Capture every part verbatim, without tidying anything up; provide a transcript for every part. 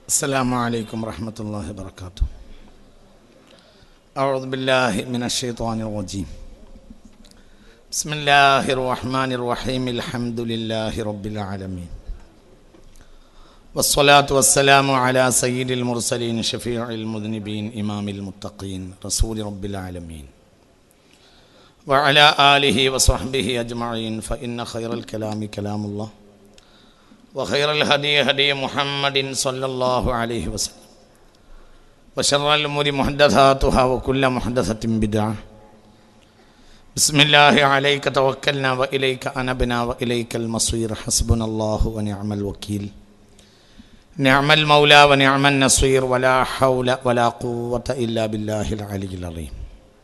السلام عليكم ورحمة الله وبركاته. أعوذ بالله من الشيطان الرجيم. بسم الله الرحمن الرحيم. الحمد لله رب العالمين، والصلاة والسلام على سيد المرسلين شفيع المذنبين إمام المتقين رسول رب العالمين وعلى آله وصحبه أجمعين. فإن خير الكلام كلام الله وخير الهدي هدي محمد صلى الله عليه وسلم وشر الأمور محدثاتها وكل محدثة بدعة. بسم الله عليك توكلنا وإليك أنبنا وإليك المصير. حسبنا الله ونعم الوكيل، نعم المولى ونعم النصير، ولا حول ولا قوة إلا بالله العلي العظيم.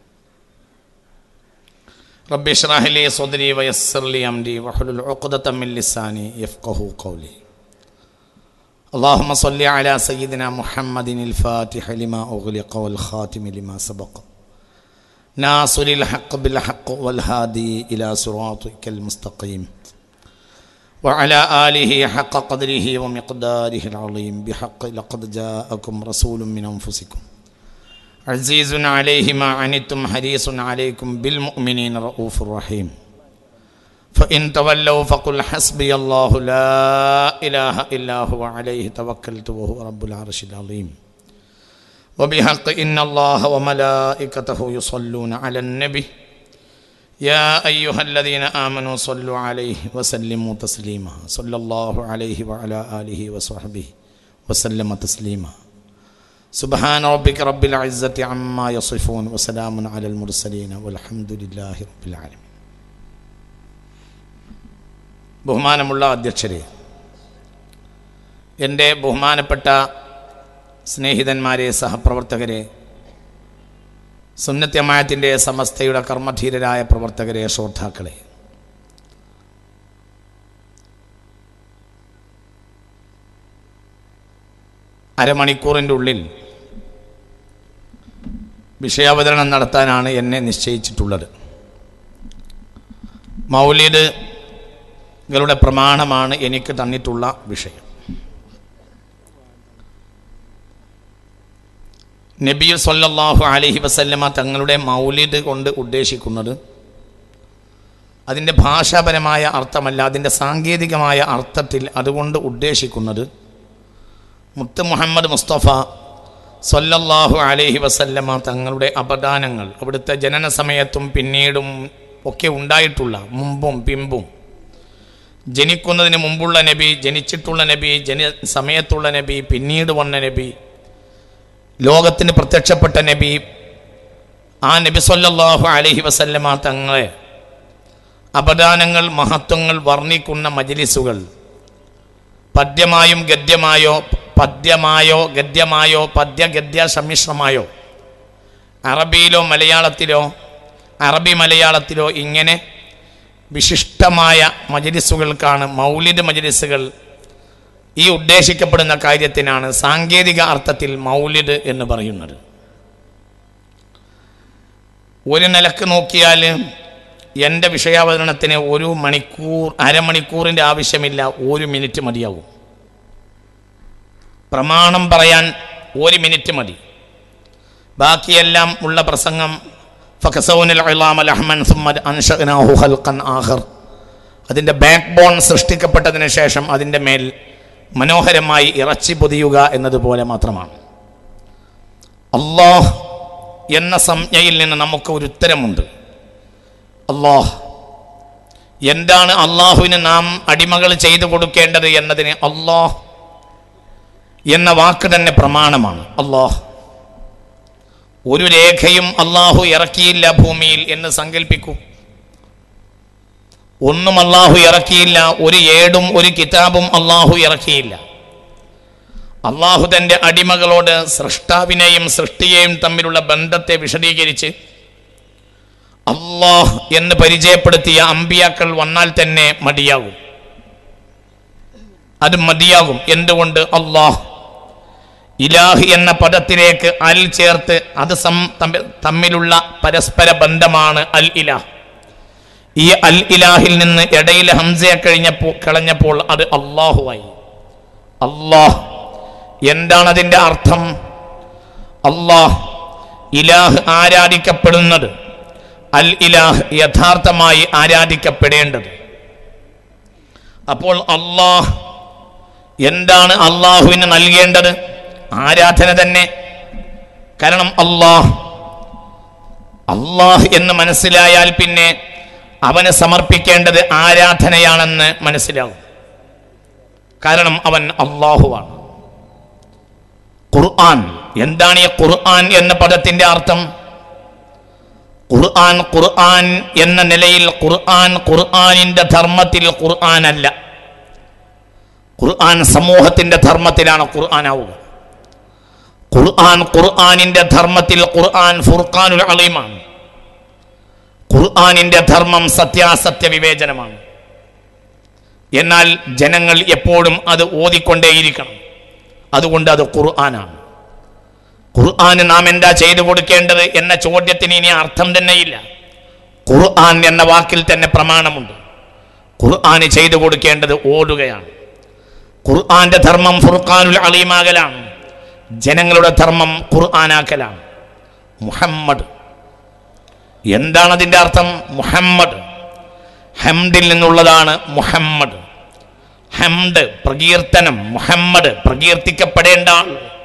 رب اشرح لي صدري ويسر لي أمري واحلل عقدة من لساني يفقهوا قولي. اللهم صل على سيدنا محمد الفاتح لما أغلق والخاتم لما سبق ناصر الحق بالحق والهادي إلى صراطك المستقيم وعلى آله حق قدره ومقداره العظيم. بحق لقد جاءكم رسول من أنفسكم عزيز عليه ما عنتم حريص عليكم بالمؤمنين رؤوف رحيم. فإن تولوا فقل حسبي الله لا إله إلا هو عليه توكلت وهو رب العرش العظيم. وبحق إن الله وملائكته يصلون على النبي يا أيها الذين آمنوا صلوا عليه وسلموا تسليما. صلى الله عليه وعلى آله وصحبه وسلم تسليما. سبحان ربك رب العزة عما يصفون وسلام على المرسلين والحمد لله رب العالمين. ബഹുമാനമുള്ള അധ്യക്ഷരെ, എൻ്റെ ബഹുമാനപ്പെട്ട സ്നേഹിതന്മാരെ, സഹപ്രവർത്തകരെ, സുന്നത്ത് ജമാഅത്തിൻ്റെ സമസ്തയുടെ കർമ്മധീരരായ പ്രവർത്തകരെ, ശ്രോതാക്കളെ, അരമണിക്കൂറിൻ്റെ ഉള്ളിൽ വിഷയാവതരണം നടത്താനാണ് എന്നെ നിശ്ചയിച്ചിട്ടുള്ളത്. മൗലിദുകളുടെ പ്രമാണമാണ് എനിക്ക് തന്നിട്ടുള്ള വിഷയം. നബി സല്ലല്ലാഹു അലൈഹി വസല്ലമ തങ്ങളുടെ മൗലിദ് കൊണ്ട് ഉദ്ദേശിക്കുന്നത് അതിൻ്റെ ഭാഷാപരമായ അർത്ഥമല്ല, അതിൻ്റെ സാങ്കേതികമായ അർത്ഥത്തിൽ അതുകൊണ്ട് ഉദ്ദേശിക്കുന്നത് മുത്ത് മുഹമ്മദ് മുസ്തഫ സല്ലല്ലാഹു അലൈഹി വസല്ലമ തങ്ങളുടെ അപദാനങ്ങൾ, അവിടുത്തെ ജനന സമയത്തും പിന്നീടും ഒക്കെ ഉണ്ടായിട്ടുള്ള, മുമ്പും പിമ്പും, ജനിക്കുന്നതിന് മുമ്പുള്ള നബി, ജനിച്ചിട്ടുള്ള നബി, ജന സമയത്തുള്ള നബി, പിന്നീട് വന്ന നബി, ലോകത്തിന് പ്രത്യക്ഷപ്പെട്ട നബി, ആ നബി സല്ലല്ലാഹു അലൈഹി വസല്ലമ തങ്ങളെ അപദാനങ്ങൾ, മഹത്വങ്ങൾ വർണ്ണിക്കുന്ന മജ്ലിസുകൾ പദ്യമായും ഗദ്യമായോ പദ്യമായോ ഗദ്യമായോ പദ്യ ഗദ്യ സമ്മിശ്രമായോ, അറബിയിലോ മലയാളത്തിലോ അറബി മലയാളത്തിലോ ഇങ്ങനെ വിശിഷ്ടമായ മജ്ലിസുകൾക്കാണ് മൗലിദ് മജ്ലിസുകൾ. ഈ ഉദ്ദേശിക്കപ്പെടുന്ന കാര്യത്തിനാണ് സാങ്കേതിക അർത്ഥത്തിൽ മൗലിദ് എന്ന് പറയുന്നത്. ഒരു നിലക്ക് നോക്കിയാൽ എൻ്റെ വിഷയാവതരണത്തിന് ഒരു മണിക്കൂർ അരമണിക്കൂറിൻ്റെ ആവശ്യമില്ല, ഒരു മിനിറ്റ് മതിയാവും. പ്രമാണം പറയാൻ ഒരു മിനിറ്റ് മതി. ബാക്കിയെല്ലാം ഉള്ള പ്രസംഗം അതിൻ്റെ ബാക്ക് ബോൺ സൃഷ്ടിക്കപ്പെട്ടതിന് ശേഷം അതിൻ്റെ മേൽ മനോഹരമായി ഇറച്ചി പൊതിയുക എന്നതുപോലെ മാത്രമാണ്. അല്ലാഹ് എന്ന സംജ്ഞയിൽ നിന്ന് നമുക്ക് ഒരു ഉത്തരമുണ്ട്. അല്ലാഹ് എന്താണ്? അള്ളാഹുവിന് നാം അടിമകൾ ചെയ്തു കൊടുക്കേണ്ടത് എന്നതിന് അല്ലാഹ് എന്ന വാക്ക് തന്നെ പ്രമാണമാണ്. അല്ലാഹ് ഒരു രേഖയും അള്ളാഹു ഇറക്കിയില്ല ഭൂമിയിൽ എന്ന് സങ്കല്പിക്കൂ. ഒന്നും അള്ളാഹു ഇറക്കിയില്ല, ഒരു ഏടും ഒരു കിതാബും അള്ളാഹു ഇറക്കിയില്ല. അള്ളാഹു തൻ്റെ അടിമകളോട് സൃഷ്ടാവിനെയും സൃഷ്ടിയെയും തമ്മിലുള്ള ബന്ധത്തെ വിശദീകരിച്ച് അല്ലാഹ് എന്ന് പരിചയപ്പെടുത്തിയ അമ്പിയാക്കൾ വന്നാൽ തന്നെ മതിയാകും. അത് മതിയാകും. എന്തുകൊണ്ട്? അല്ലാഹ് ഇലാഹി എന്ന പദത്തിലേക്ക് അൽ ചേർത്ത് അത് തമ്മിലുള്ള പരസ്പര ബന്ധമാണ് അൽ ഇലാഹ്. ഈ അൽ ഇലാഹിൽ നിന്ന് ഇടയിൽ ഹംസയെ കഴിഞ്ഞപ്പോൾ കളഞ്ഞപ്പോൾ അത് അള്ളാഹുവായി. അള്ളാഹ് എന്താണ് അതിൻ്റെ അർത്ഥം? അല്ലാഹ് ഇലാഹ് ആരാധിക്കപ്പെടുന്നത്, അൽ ഇലാഹ് യഥാർത്ഥമായി ആരാധിക്കപ്പെടേണ്ടത്. അപ്പോൾ അല്ലാഹ് എന്താണ് അള്ളാഹുവിന് നൽകേണ്ടത്? ആരാധന തന്നെ. കാരണം അല്ലാഹ് അല്ലാഹ് എന്ന് മനസ്സിലായാൽ പിന്നെ അവന് സമർപ്പിക്കേണ്ടത് ആരാധനയാണെന്ന് മനസ്സിലാവും. കാരണം അവൻ അല്ലാഹുവാണ്. ഖുർആൻ, എന്താണ് ഈ ഖുർആൻ എന്ന പദത്തിന്റെ അർത്ഥം? ഖുർആൻ ഖുർആൻ എന്ന നിലയിൽ ഖുർആൻ ഖുർആനിന്റെ ധർമ്മത്തിൽ ഖുർആൻ അല്ല. ഖുർആൻ സമൂഹത്തിന്റെ ധർമ്മത്തിലാണ് ഖുർആൻ ആവുക. ഖുർആൻ ഖുർആനിന്റെ ധർമ്മത്തിൽ ഖുർആൻ ഫുർഖാനുൽ അലീമാണ്. ഖുർആനിന്റെ ധർമ്മം സത്യാസത്യ വിവേചനമാണ്. എന്നാൽ ജനങ്ങൾ എപ്പോഴും അത് ഓതിക്കൊണ്ടേയിരിക്കണം. അതുകൊണ്ട് അത് ഖുർആനാണ്. ഖുർആന് നാം എന്താ ചെയ്തു കൊടുക്കേണ്ടത് എന്ന ചോദ്യത്തിന് ഇനി അർത്ഥം തന്നെയില്ല. ഖുർആൻ എന്ന വാക്കിൽ തന്നെ പ്രമാണമുണ്ട്. ഖുർആന് ചെയ്തു കൊടുക്കേണ്ടത് ഓടുകയാണ്. ഖുർആന്റെ ധർമ്മം ഫുർഖാനുൽ അലീമാകലാണ്. ജനങ്ങളുടെ ധർമ്മം ഖുർആനാക്കലാണ്. മുഹമ്മദ്, എന്താണ് അതിൻ്റെ അർത്ഥം? മുഹമ്മദ് ഹംദിൽ നിന്നുള്ളതാണ്. മുഹമ്മദ് ഹംദ് പ്രകീർത്തനം, മുഹമ്മദ് പ്രകീർത്തിക്കപ്പെടേണ്ട ആൾ.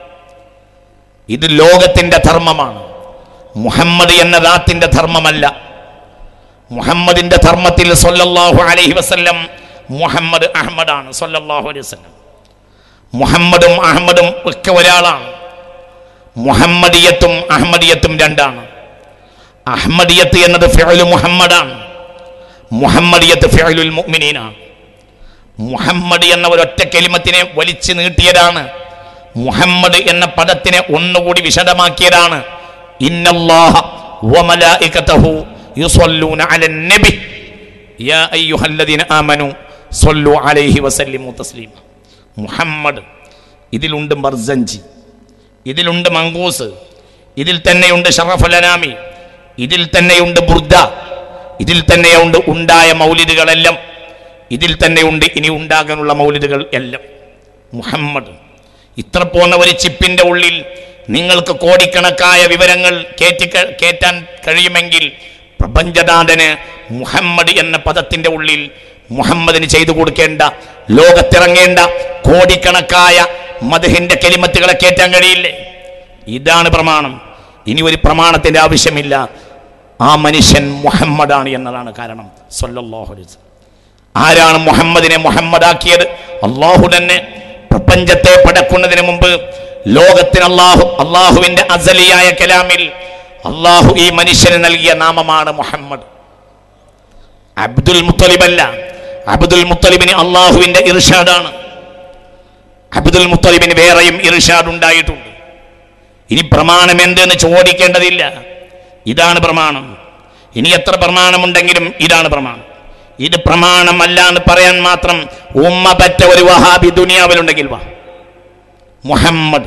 ഇത് ലോകത്തിന്റെ ധർമ്മമാണ്. മുഹമ്മദ് എന്ന ദാത്തിന്റെ ധർമ്മമല്ല. മുഹമ്മദിന്റെ ധർമ്മത്തിൽ സ്വല്ലല്ലാഹു അലൈഹി വസല്ലം മുഹമ്മദ് അഹമ്മദാണ്. സ്വല്ലല്ലാഹു അലൈഹി വസല്ലം മുഹമ്മദും അഹമ്മദും ഒക്കെ ഒരാളാണ്. മുഹമ്മദിയത്തും അഹമ്മദിയത്തും രണ്ടാണ്. അഹമ്മദിയത്ത് എന്നത് ഫിഅലു മുഹമ്മദാണ്. മുഹമ്മദിയത്ത് ഫിഅലുൽ മുഅ്മിനീനാണ്. മുഹമ്മദ് എന്ന ഒരൊറ്റ കലിമത്തിനെ വലിച്ചു നീട്ടിയതാണ്. മുഹമ്മദ് എന്ന പദത്തിനെ ഒന്നുകൂടി വിശദമാക്കിയതാണ്. ഇന്നല്ലാഹ വമലായികതഹു യുസല്ലൂന അലൻ നബി യാ അയ്യുഹല്ലദീന ആമനു സ്വല്ലു അലൈഹി വസല്ലിമു തസ്ലീമ. മുഹമ്മദ്, ഇതിലുണ്ട് മർസഞ്ചി, ഇതിലുണ്ട് മങ്കൂസ്, ഇതിൽ തന്നെയുണ്ട് ഷറഫുൽ അനാമി, ഇതിൽ തന്നെയുണ്ട് ബുർദ, ഇതിൽ തന്നെയുണ്ട് ഉണ്ടായ മൗലിദുകളെല്ലാം, ഇതിൽ തന്നെയുണ്ട് ഇനി ഉണ്ടാകാനുള്ള മൗലിദുകൾ എല്ലാം. മുഹമ്മദ് ഇത്ര പോന്ന ഒരു ചിപ്പിന്റെ ഉള്ളിൽ നിങ്ങൾക്ക് കോടിക്കണക്കായ വിവരങ്ങൾ കയറ്റി കയറ്റാൻ കഴിയുമെങ്കിൽ പ്രപഞ്ചനാഥന് മുഹമ്മദ് എന്ന പദത്തിന്റെ ഉള്ളിൽ മുഹമ്മദിന് ചെയ്തു കൊടുക്കേണ്ട, ലോകത്തിറങ്ങേണ്ട കോടിക്കണക്കായ മദ്ഹിന്റെ കലിമത്തുകളെ കയറ്റാൻ കഴിയില്ലേ? ഇതാണ് പ്രമാണം. ഇനി ഒരു പ്രമാണത്തിന്റെ ആവശ്യമില്ല. ആ മനുഷ്യൻ മുഹമ്മദാണ് എന്നതാണ് കാരണം. സ്വല്ലല്ലാഹു അലൈഹി വസല്ലം. ആരാണ് മുഹമ്മദിനെ മുഹമ്മദാക്കിയത്? അള്ളാഹു തന്നെ. പ്രപഞ്ചത്തെ പടക്കുന്നതിന് മുമ്പ് ലോകത്തിന് അള്ളാഹു അള്ളാഹുവിന്റെ അസലിയായ കലാമിൽ അള്ളാഹു ഈ മനുഷ്യന് നൽകിയ നാമമാണ് മുഹമ്മദ്. അബ്ദുൽ മുത്തലിബ് അല്ല. അബ്ദുൽ മുത്തലിബിന് അള്ളാഹുവിന്റെ ഇർഷാദാണ്. അബ്ദുൽ മുത്തലിബിന് വേറെയും ഇർഷാദ് ഉണ്ടായിട്ടുണ്ട്. ഇനി പ്രമാണം എന്തെന്ന് ചോദിക്കേണ്ടതില്ല. ഇതാണ് പ്രമാണം. ഇനി എത്ര പ്രമാണമുണ്ടെങ്കിലും ഇതാണ് പ്രമാണം. ഇത് പ്രമാണമല്ല എന്ന് പറയാൻ മാത്രം ഉമ്മ പറ്റ ഒരു വഹാബി ദുനിയാവിലുണ്ടെങ്കിൽ വാ. മുഹമ്മദ്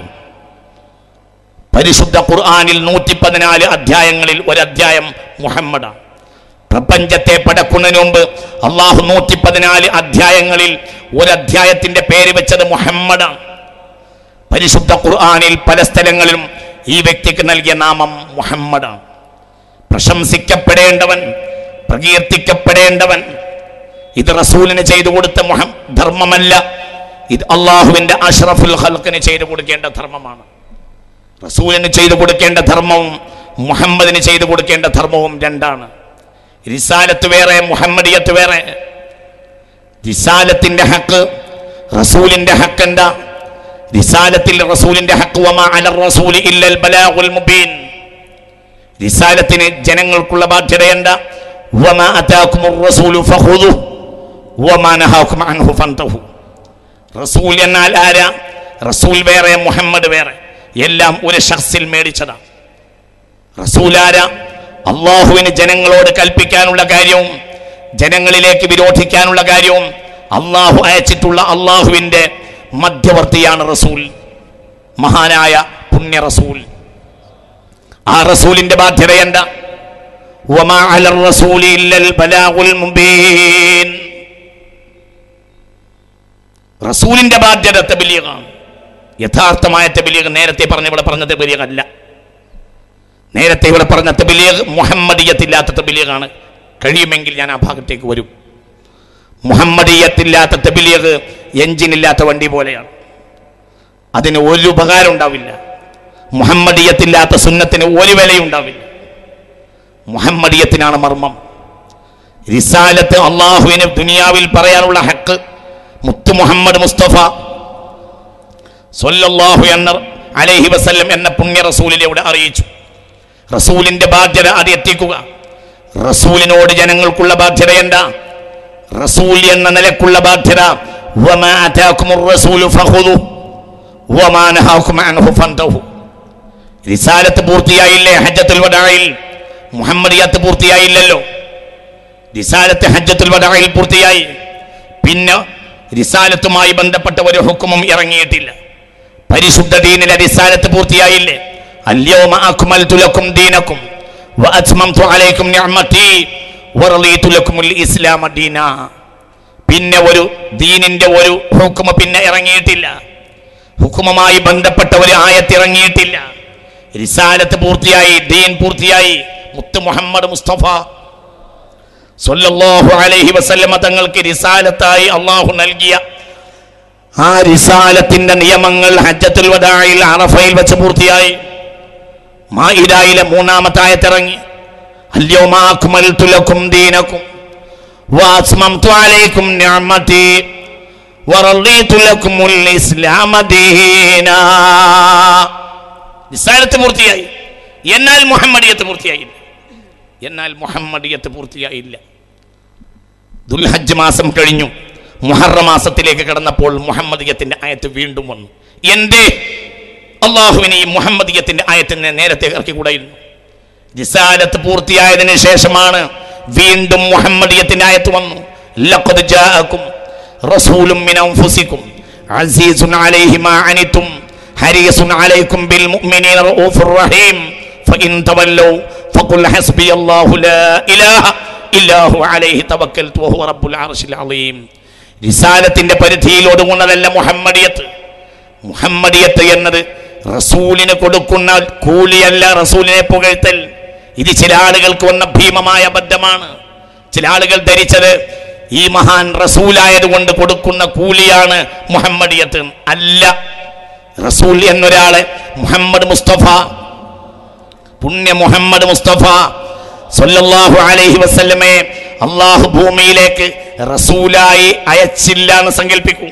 പരിശുദ്ധ ഖുർആനിൽ നൂറ്റി പതിനാല് അധ്യായങ്ങളിൽ ഒരു അധ്യായം മുഹമ്മദാണ്. പ്രപഞ്ചത്തെ പടക്കുന്നതിന് മുമ്പ് അള്ളാഹു നൂറ്റി പതിനാല് അധ്യായങ്ങളിൽ ഒരു അധ്യായത്തിന്റെ പേര് വെച്ചത് മുഹമ്മദാണ്. പരിശുദ്ധ ഖുർആനിൽ പല സ്ഥലങ്ങളിലും ഈ വ്യക്തിക്ക് നൽകിയ നാമം മുഹമ്മദാണ്. പ്രശംസിക്കപ്പെടേണ്ടവൻ, പ്രകീർത്തിക്കപ്പെടേണ്ടവൻ. ഇത് റസൂലിന് ചെയ്തു കൊടുത്ത മുഹം ധർമ്മമല്ല. ഇത് അള്ളാഹുവിന്റെ അഷ്റഫുൽ ഖൽഖിന് ചെയ്തു കൊടുക്കേണ്ട ധർമ്മമാണ്. റസൂലിന് ചെയ്തു കൊടുക്കേണ്ട ധർമ്മവും മുഹമ്മദിന് ചെയ്തു കൊടുക്കേണ്ട ധർമ്മവും രണ്ടാണ്. റിസാലത്ത് വേറെ, മുഹമ്മദിയത്ത് വേറെ. റിസാലത്തിന്റെ ഹക്ക്, റസൂലിന്റെ ഹക്ക് എന്താ? റിസാലത്തിൽ റസൂലിന്റെ ഹക്ക് വമാ അലർ റസൂലി ഇല്ലൽ ബലാഗുൽ മുബീൻ. റിസാലത്തിന് ജനങ്ങൾക്കുള്ള ബാധ്യത എന്താ? വമാ അതാകുമുർ റസൂലു ഫഖുദു വമാ നഹാകും അൻഹു ഫൻതഹു. റസൂൽ എന്നാൽ ആരാ? റസൂൽ വേറെ, മുഹമ്മദ് വേറെ. എല്ലാം ഒരു ശഖ്സിൽ മേടിച്ചതാണ്. റസൂൽ ആരാ? അള്ളാഹുവിന് ജനങ്ങളോട് കൽപ്പിക്കാനുള്ള കാര്യവും ജനങ്ങളിലേക്ക് വിരോധിക്കാനുള്ള കാര്യവും അള്ളാഹു അയച്ചിട്ടുള്ള അള്ളാഹുവിന്റെ മധ്യവർത്തിയാണ് റസൂൽ, മഹാനായ പുണ്യ റസൂൽ. ആ റസൂലിന്റെ ബാധ്യത എന്താ? വമാ അലർ റസൂലി ഇല്ലൽ ബലാഗുൽ മുബീൻ. റസൂലിന്റെ ബാധ്യത തബ്ലീഗാണ്. യഥാർത്ഥമായ തബ്ലീഗ് നേരത്തെ പറഞ്ഞ ഇവിടെ പറഞ്ഞ തബ്ലീഗ് അല്ല. നേരത്തെ ഇവിടെ പറഞ്ഞ തബ്ലീഗ് മുഹമ്മദിയത്തില്ലാത്ത തബ്ലീഗാണ്. കഴിയുമെങ്കിൽ ഞാൻ ആ ഭാഗത്തേക്ക് വരും. മുഹമ്മദിയത്തില്ലാത്ത തബ്ലീഗ് എഞ്ചിനില്ലാത്ത വണ്ടി പോലെയാണ്. അതിന് ഒരു ഉപകാരം ഉണ്ടാവില്ല. മുഹമ്മദിയത്തില്ലാത്ത സുന്നത്തിന് ഒരു വിലയുണ്ടാവില്ല. മുഹമ്മദിയത്തിനാണ് മർമ്മം. റിസാലത്ത് അള്ളാഹുവിന് ദുനിയാവിൽ പറയാനുള്ള ഹക്ക് മുത്തു മുഹമ്മദ് മുസ്തഫ സ്വല്ലല്ലാഹു അലൈഹി വസല്ലം എന്ന പുണ്യ റസൂലിലൂടെ അറിയിച്ചു. റസൂലിന്റെ ബാധ്യത അത് എത്തിക്കുക. റസൂലിനോട് ജനങ്ങൾക്കുള്ള ബാധ്യത എന്താ? റസൂൽ എന്ന നിലക്കുള്ള ബാധ്യത വമാ അതാകുമുർ റസൂലു ഫഖുദു വമാ നഹാകും അൻഹു ഫന്തഹു. റിസാലത്ത് പൂർത്തിയായില്ലേ? ഹജ്ജത്തുൽ വദാഇൽ മുഹമ്മദിയത്ത് പൂർത്തിയായില്ലല്ലോ. റിസാലത്ത് ഹജ്ജത്തുൽ വദാഇൽ പൂർത്തിയായി. പിന്നെ റിസാലത്തുമായി ബന്ധപ്പെട്ട ഒരു ഹുക്കുമും ഇറങ്ങിയിട്ടില്ല. പരിശുദ്ധ ദീനിലെ റിസാലത്ത് പൂർത്തിയായില്ലേ? അൽയൗമ അക്മൽതു ലക്കും ദീനക്കും വഅത്മംതു അലൈക്കും നിഅമതി വറളീതു ലക്കുമുൽ ഇസ്ലാമ ദീന. പിന്നെ ഒരു ദീനിന്റെ ഒരു ഹുക്കുമ പിന്നെ ഇറങ്ങിയിട്ടില്ല. ഹുക്കുമുമായി ബന്ധപ്പെട്ട ഒരു ആയത്ത് ഇറങ്ങിയിട്ടില്ല. റിസാലത്ത് പൂർത്തിയായി, ദീൻ പൂർത്തിയായി. മുത്ത് മുഹമ്മദ് മുസ്തഫ സ്വല്ലല്ലാഹു അലൈഹി വസല്ലമ തങ്ങൾക്ക് റിസാലത്തായി അള്ളാഹു നൽകിയ ആ റിസാലത്തിന്റെ നിയമങ്ങൾ ഹജ്ജത്തുൽ വദാഇൽ അറഫയിൽ വെച്ച് പൂർത്തിയായി. മാഇദയിലെ മൂന്നാമത്തെ ആയത്ത് ഇറങ്ങി. അൽയൗമ അക്മൽതു ലക്കും ദീനക്കും വഅത്മംതു അലൈക്കും നിഅമതി വറളീതു ലക്കുമുൽ ഇസ്ലാമ ദീന. റിസാലത്ത് പൂർത്തിയായി. എന്നാൽ മുഹമ്മദിയത്ത് പൂർത്തിയായില്ല. എന്നാൽ മുഹമ്മദിയത്ത് പൂർത്തിയായില്ല. ദുൽഹജ്ജ് മാസം കഴിഞ്ഞു. മുഹറം മാസത്തിലേക്ക് കടന്നപ്പോൾ മുഹമ്മദിയത്തിന്റെ ആയത്ത് വീണ്ടും വന്നു. എന്തേ അള്ളാഹുവിനെ ഈ മുഹമ്മദിയത്തിന്റെ ആയത്തിനെ നേരത്തെ ഇറക്കിക്കൂടായിരുന്നു? റിസാലത്ത് പൂർത്തിയായതിനു ശേഷമാണ് വീണ്ടും മുഹമ്മദിയത്തിന്റെ ആയത്ത് വന്നു. ലഖദ് ജാഅകും റസൂലും മിൻ അൻഫുസികും അസീസുൻ അലൈഹി മാ അനിതും ഹരീസുൻ അലൈക്കും ബിൽ മുഅ്മിനീന റഊഫുർ റഹീം ഫഇൻ തവല്ലൗ ഫഖുൽ ഹസ്ബിയല്ലാഹു ലാ ഇലാഹ ഇല്ലാ ഹു അലൈഹി തവക്കൽതു വഹുവ റബ്ബുൽ അർശിൽ അളീം. റിസാലത്തിന്റെ പരിധിയിൽ ഒതുങ്ങുന്നതല്ല മുഹമ്മദിയത്ത്. മുഹമ്മദിയത്ത് എന്നത് റസൂലിന് കൊടുക്കുന്ന കൂലിയല്ല, റസൂലിനെ പുകഴ്ത്തൽ. ഇത് ചില ആളുകൾക്ക് വന്ന ഭീമമായ അബദ്ധമാണ്. ചില ആളുകൾ ധരിച്ചത് ഈ മഹാൻ റസൂലായതുകൊണ്ട് കൊടുക്കുന്ന കൂലിയാണ് മുഹമ്മദിയത്ത്. അല്ല. റസൂൽ എന്നൊരാളെ മുഹമ്മദ് മുസ്തഫ, പുണ്യ മുഹമ്മദ് മുസ്തഫ സ്വല്ലല്ലാഹു അലൈഹി വസല്ലമെ അള്ളാഹു ഭൂമിയിലേക്ക് റസൂലായി അയച്ചില്ല എന്ന് സങ്കല്പിക്കൂ.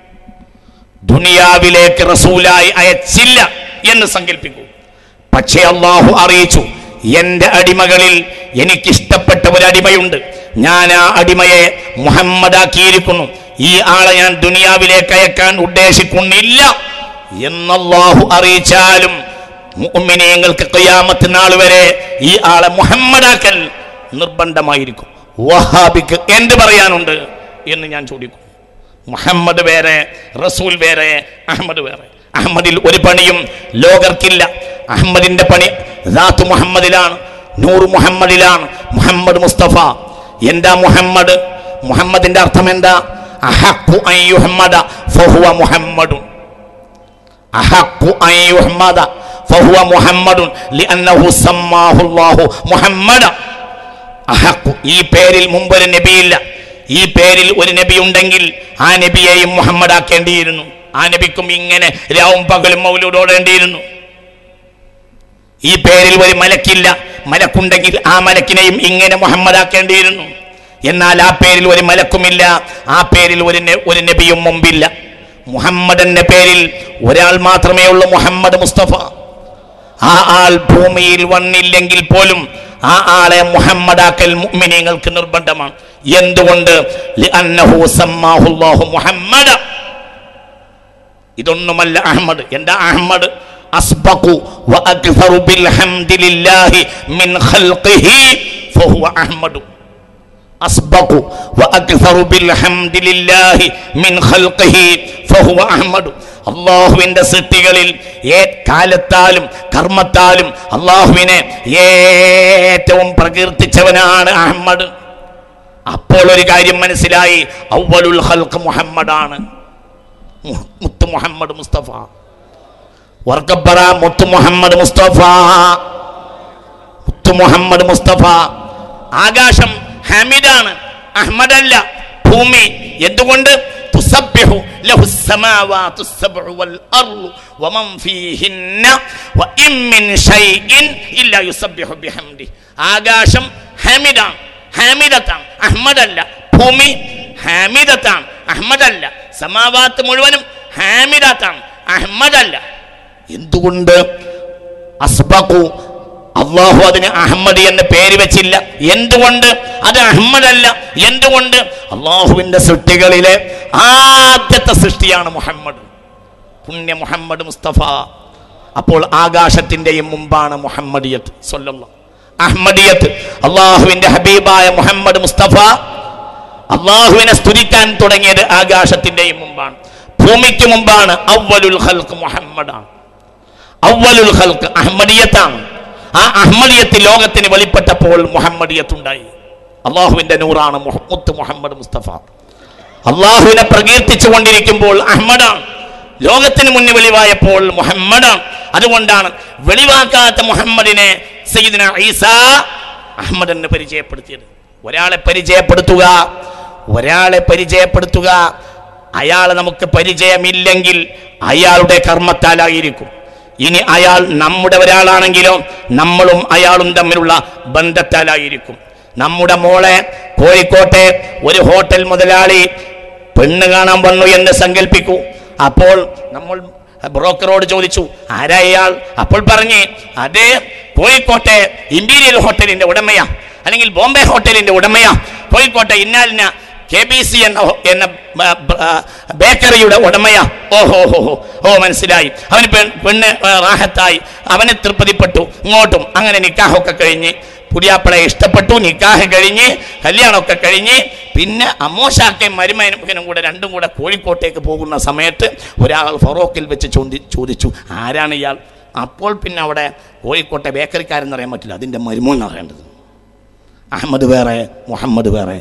ദുനിയാവിലേക്ക് റസൂലായി അയച്ചില്ല എന്ന് സങ്കല്പിക്കൂ. പക്ഷേ അള്ളാഹു അറിയിച്ചു, എന്റെ അടിമകളിൽ എനിക്കിഷ്ടപ്പെട്ട ഒരു അടിമയുണ്ട്, ഞാൻ ആ അടിമയെ മുഹമ്മദാക്കിയിരിക്കുന്നു, ഈ ആളെ ഞാൻ ദുനിയാവിലേക്ക് അയക്കാൻ ഉദ്ദേശിക്കുന്നില്ല എന്നല്ലാഹു അറിയിച്ചാലും മുഅ്മിനീങ്ങൾക്ക് ഖിയാമത്ത് നാൾ വരെ ഈ ആളെ മുഹമ്മദാക്കൽ നിർബന്ധമായിരിക്കും. വഹാബിക്ക് എന്ത് പറയാനുണ്ട് എന്ന് ഞാൻ ചോദിക്കും. മുഹമ്മദ് വേറെ, റസൂൽ വേറെ, അഹമ്മദ് വേറെ. അഹമ്മദിൽ ഒരു പണിയും ലോകർക്കില്ല. അഹമ്മദിന്റെ പണി ദാത്ത് മുഹമ്മദിലാണ്, നൂർ മുഹമ്മദിലാണ്. മുഹമ്മദ് മുസ്തഫ എന്താ മുഹമ്മദ്? മുഹമ്മദിന്റെ അർത്ഥം എന്താ? അഹഖു അൻ യുഹമ്മദ ഫഹുവ മുഹമ്മദുൻ. അഹഖു അൻ യുഹമ്മദ ഫഹുവ മുഹമ്മദുൻ ലിഅന്നഹു സമ്മാഹു അല്ലാഹു മുഹമ്മദ. അഹഖു, ഈ പേരിൽ മുമ്പ് ഒരു നബിയില്ല. ഈ പേരിൽ ഒരു നബി ഉണ്ടെങ്കിൽ ആ നബിയെയും മുഹമ്മദാക്കേണ്ടിയിരുന്നു. ആ നബിക്കും ഇങ്ങനെ രാവും പകലും മൗലൂദ് ഓടേണ്ടിയിരുന്നു. ഈ പേരിൽ ഒരു മലക്കില്ല, മലക്കുണ്ടെങ്കിൽ ആ മലക്കിനെയും ഇങ്ങനെ മുഹമ്മദാക്കേണ്ടിയിരുന്നു. എന്നാൽ ആ പേരിൽ ഒരു മലക്കുമില്ല, ആ പേരിൽ ഒരു ഒരു നബിയും മുമ്പില്ല. മുഹമ്മദ് എന്ന പേരിൽ ഒരാൾ മാത്രമേ ഉള്ളൂ, മുഹമ്മദ് മുസ്തഫ. ആ ആൾ ഭൂമിയിൽ വന്നില്ലെങ്കിൽ പോലും ആ ആളെ മുഹമ്മദാക്കൽ മുഅ്മിനീങ്ങൾക്ക് നിർബന്ധമാണ്. എന്തുകൊണ്ട്? ലിഅന്നഹു സമ്മാഹു അല്ലാഹു മുഹമ്മദ. ഇതൊന്നുമല്ല അഹ്മദ്. എന്താ അഹ്മദ്? അസ്ബഖു വഅക്സറു ബിൽ ഹംദിലില്ലാഹി മിൻ ഖൽഖിഹി ഫഹുവ അഹ്മദ്. അസ്ബഖു വഅക്സറു ബിൽ ഹംദിലില്ലാഹി മിൻ ഖൽഖിഹി ഫഹുവ അഹ്മദ്. അള്ളാഹുവിന്റെ സൃഷ്ടികളിൽ ഏ കാലത്താലും കർമ്മത്താലും അള്ളാഹുവിനെ ഏറ്റവും പ്രകീർത്തിച്ചവനാണ് അഹമ്മദ്. അപ്പോൾ ഒരു കാര്യം മനസ്സിലായി, അവ്വലുൽ ഖൽഖ് മുഹമ്മദാണ്, മുത്ത് മുഹമ്മദ് മുസ്തഫ. വർക്കപ്പറ മുത്തു മുഹമ്മദ് മുസ്തഫ, മുത്തു മുഹമ്മദ് മുസ്തഫ. ആകാശം ഹമീദാണ്, അഹ്മദല്ല. ഭൂമി എന്തുകൊണ്ട്? തുസബ്ബിഹു ലഹു സ്സമാവാതു സബ്ഉ വൽ അർളു വമൻ ഫീഹിന്ന വഇൻ മിൻ ഷൈഇൻ ഇല്ലാ യുസബ്ബിഹു ബിഹംദി. ആകാശം ഹമീദാണ്, ഹാമിദത്താണ്, അഹ്മദല്ല. ഭൂമി ഹാമിദത്താണ്, അഹ്മദല്ല. സമാവാത്ത് മുഴുവനും ഹാമിദത്താണ്, അഹ്മദല്ല. എന്തുകൊണ്ട്? അസ്ബഖു, അള്ളാഹു അതിന് അഹമ്മദ് എന്ന് പേര് വെച്ചില്ല. എന്തുകൊണ്ട്? അത് അഹമ്മദല്ല. എന്തുകൊണ്ട്? അള്ളാഹുവിന്റെ സൃഷ്ടികളിലെ ആദ്യത്തെ സൃഷ്ടിയാണ് മുഹമ്മദ്, പുണ്യ മുഹമ്മദ് മുസ്തഫ. അപ്പോൾ ആകാശത്തിന്റെയും മുമ്പാണ് മുഹമ്മദിയത്ത്. സ്വല്ലല്ലാഹു അഹമ്മദിയത്ത്. അള്ളാഹുവിന്റെ ഹബീബായ മുഹമ്മദ് മുസ്തഫ അള്ളാഹുവിനെ സ്തുതിക്കാൻ തുടങ്ങിയത് ആകാശത്തിന്റെയും മുമ്പാണ്, ഭൂമിക്ക് മുമ്പാണ്. അവ്വലുൽ ഖൽഖ് മുഹമ്മദാണ്. അവ്വലുൽ ഖൽഖ് അഹമ്മദിയത്താണ്. ആ അഹമ്മദിയത്ത് ലോകത്തിന് വെളിപ്പെട്ടപ്പോൾ മുഹമ്മദിയത്ത് ഉണ്ടായി. അള്ളാഹുവിന്റെ നൂറാണ് മുഹമ്മദ് മുഹമ്മദ് മുസ്തഫ. അള്ളാഹുവിനെ പ്രകീർത്തിച്ചു കൊണ്ടിരിക്കുമ്പോൾ അഹമ്മദാണ്, ലോകത്തിന് മുന്നിൽ വെളിവായപ്പോൾ മുഹമ്മദാണ്. അതുകൊണ്ടാണ് വെളിവാക്കാത്ത മുഹമ്മദിനെ സയ്യിദുനാ ഈസാ അഹമ്മദ് എന്ന് പരിചയപ്പെടുത്തിയത്. ഒരാളെ പരിചയപ്പെടുത്തുക, ഒരാളെ പരിചയപ്പെടുത്തുക, അയാൾ നമുക്ക് പരിചയമില്ലെങ്കിൽ അയാളുടെ കർമ്മത്താലായിരിക്കും. ഇനി അയാൾ നമ്മുടെ ഒരാളാണെങ്കിലോ നമ്മളും അയാളും തമ്മിലുള്ള ബന്ധത്താലായിരിക്കും. നമ്മുടെ മോളെ കോഴിക്കോട്ടെ ഒരു ഹോട്ടൽ മുതലാളി പെണ്ണ് കാണാൻ വന്നു എന്ന് സങ്കല്പിക്കൂ. അപ്പോൾ നമ്മൾ ബ്രോക്കറോട് ചോദിച്ചു, ആരാ ഇയാൾ? അപ്പോൾ പറഞ്ഞ്, അതേ കോഴിക്കോട്ടെ ഇമ്പീരിയൽ ഹോട്ടലിന്റെ ഉടമയാ, അല്ലെങ്കിൽ ബോംബെ ഹോട്ടലിന്റെ ഉടമയാ, കോഴിക്കോട്ടെ ഇന്നാലിന കെ ബി സി എന്ന എന്ന ബേക്കറിയുടെ ഉടമയാ. ഓഹോ ഹോ ഹോ ഓ മനസ്സിലായി. അവന് പെണ്ണ് റാഹത്തായി, അവന് തൃപ്തിപ്പെട്ടു. ഇങ്ങോട്ടും അങ്ങനെ നിക്കാഹൊക്കെ കഴിഞ്ഞ് പുതിയാപ്പളെ ഇഷ്ടപ്പെട്ടു, നിക്കാഹ് കഴിഞ്ഞ് കല്യാണമൊക്കെ കഴിഞ്ഞ് പിന്നെ അമ്മോശാക്കയും മരുമകനും കൂടെ രണ്ടും കൂടെ കോഴിക്കോട്ടേക്ക് പോകുന്ന സമയത്ത് ഒരാൾ ഫറോക്കിൽ വെച്ച് ചോദി ചോദിച്ചു ആരാണ് ഇയാൾ? അപ്പോൾ പിന്നെ അവിടെ കോഴിക്കോട്ടെ ബേക്കറിക്കാരെന്ന് അറിയാൻ പറ്റില്ല, അതിൻ്റെ മരുമോൻ അറിയേണ്ടത്. അഹമ്മദ് വേറെ, മുഹമ്മദ് വേറെ.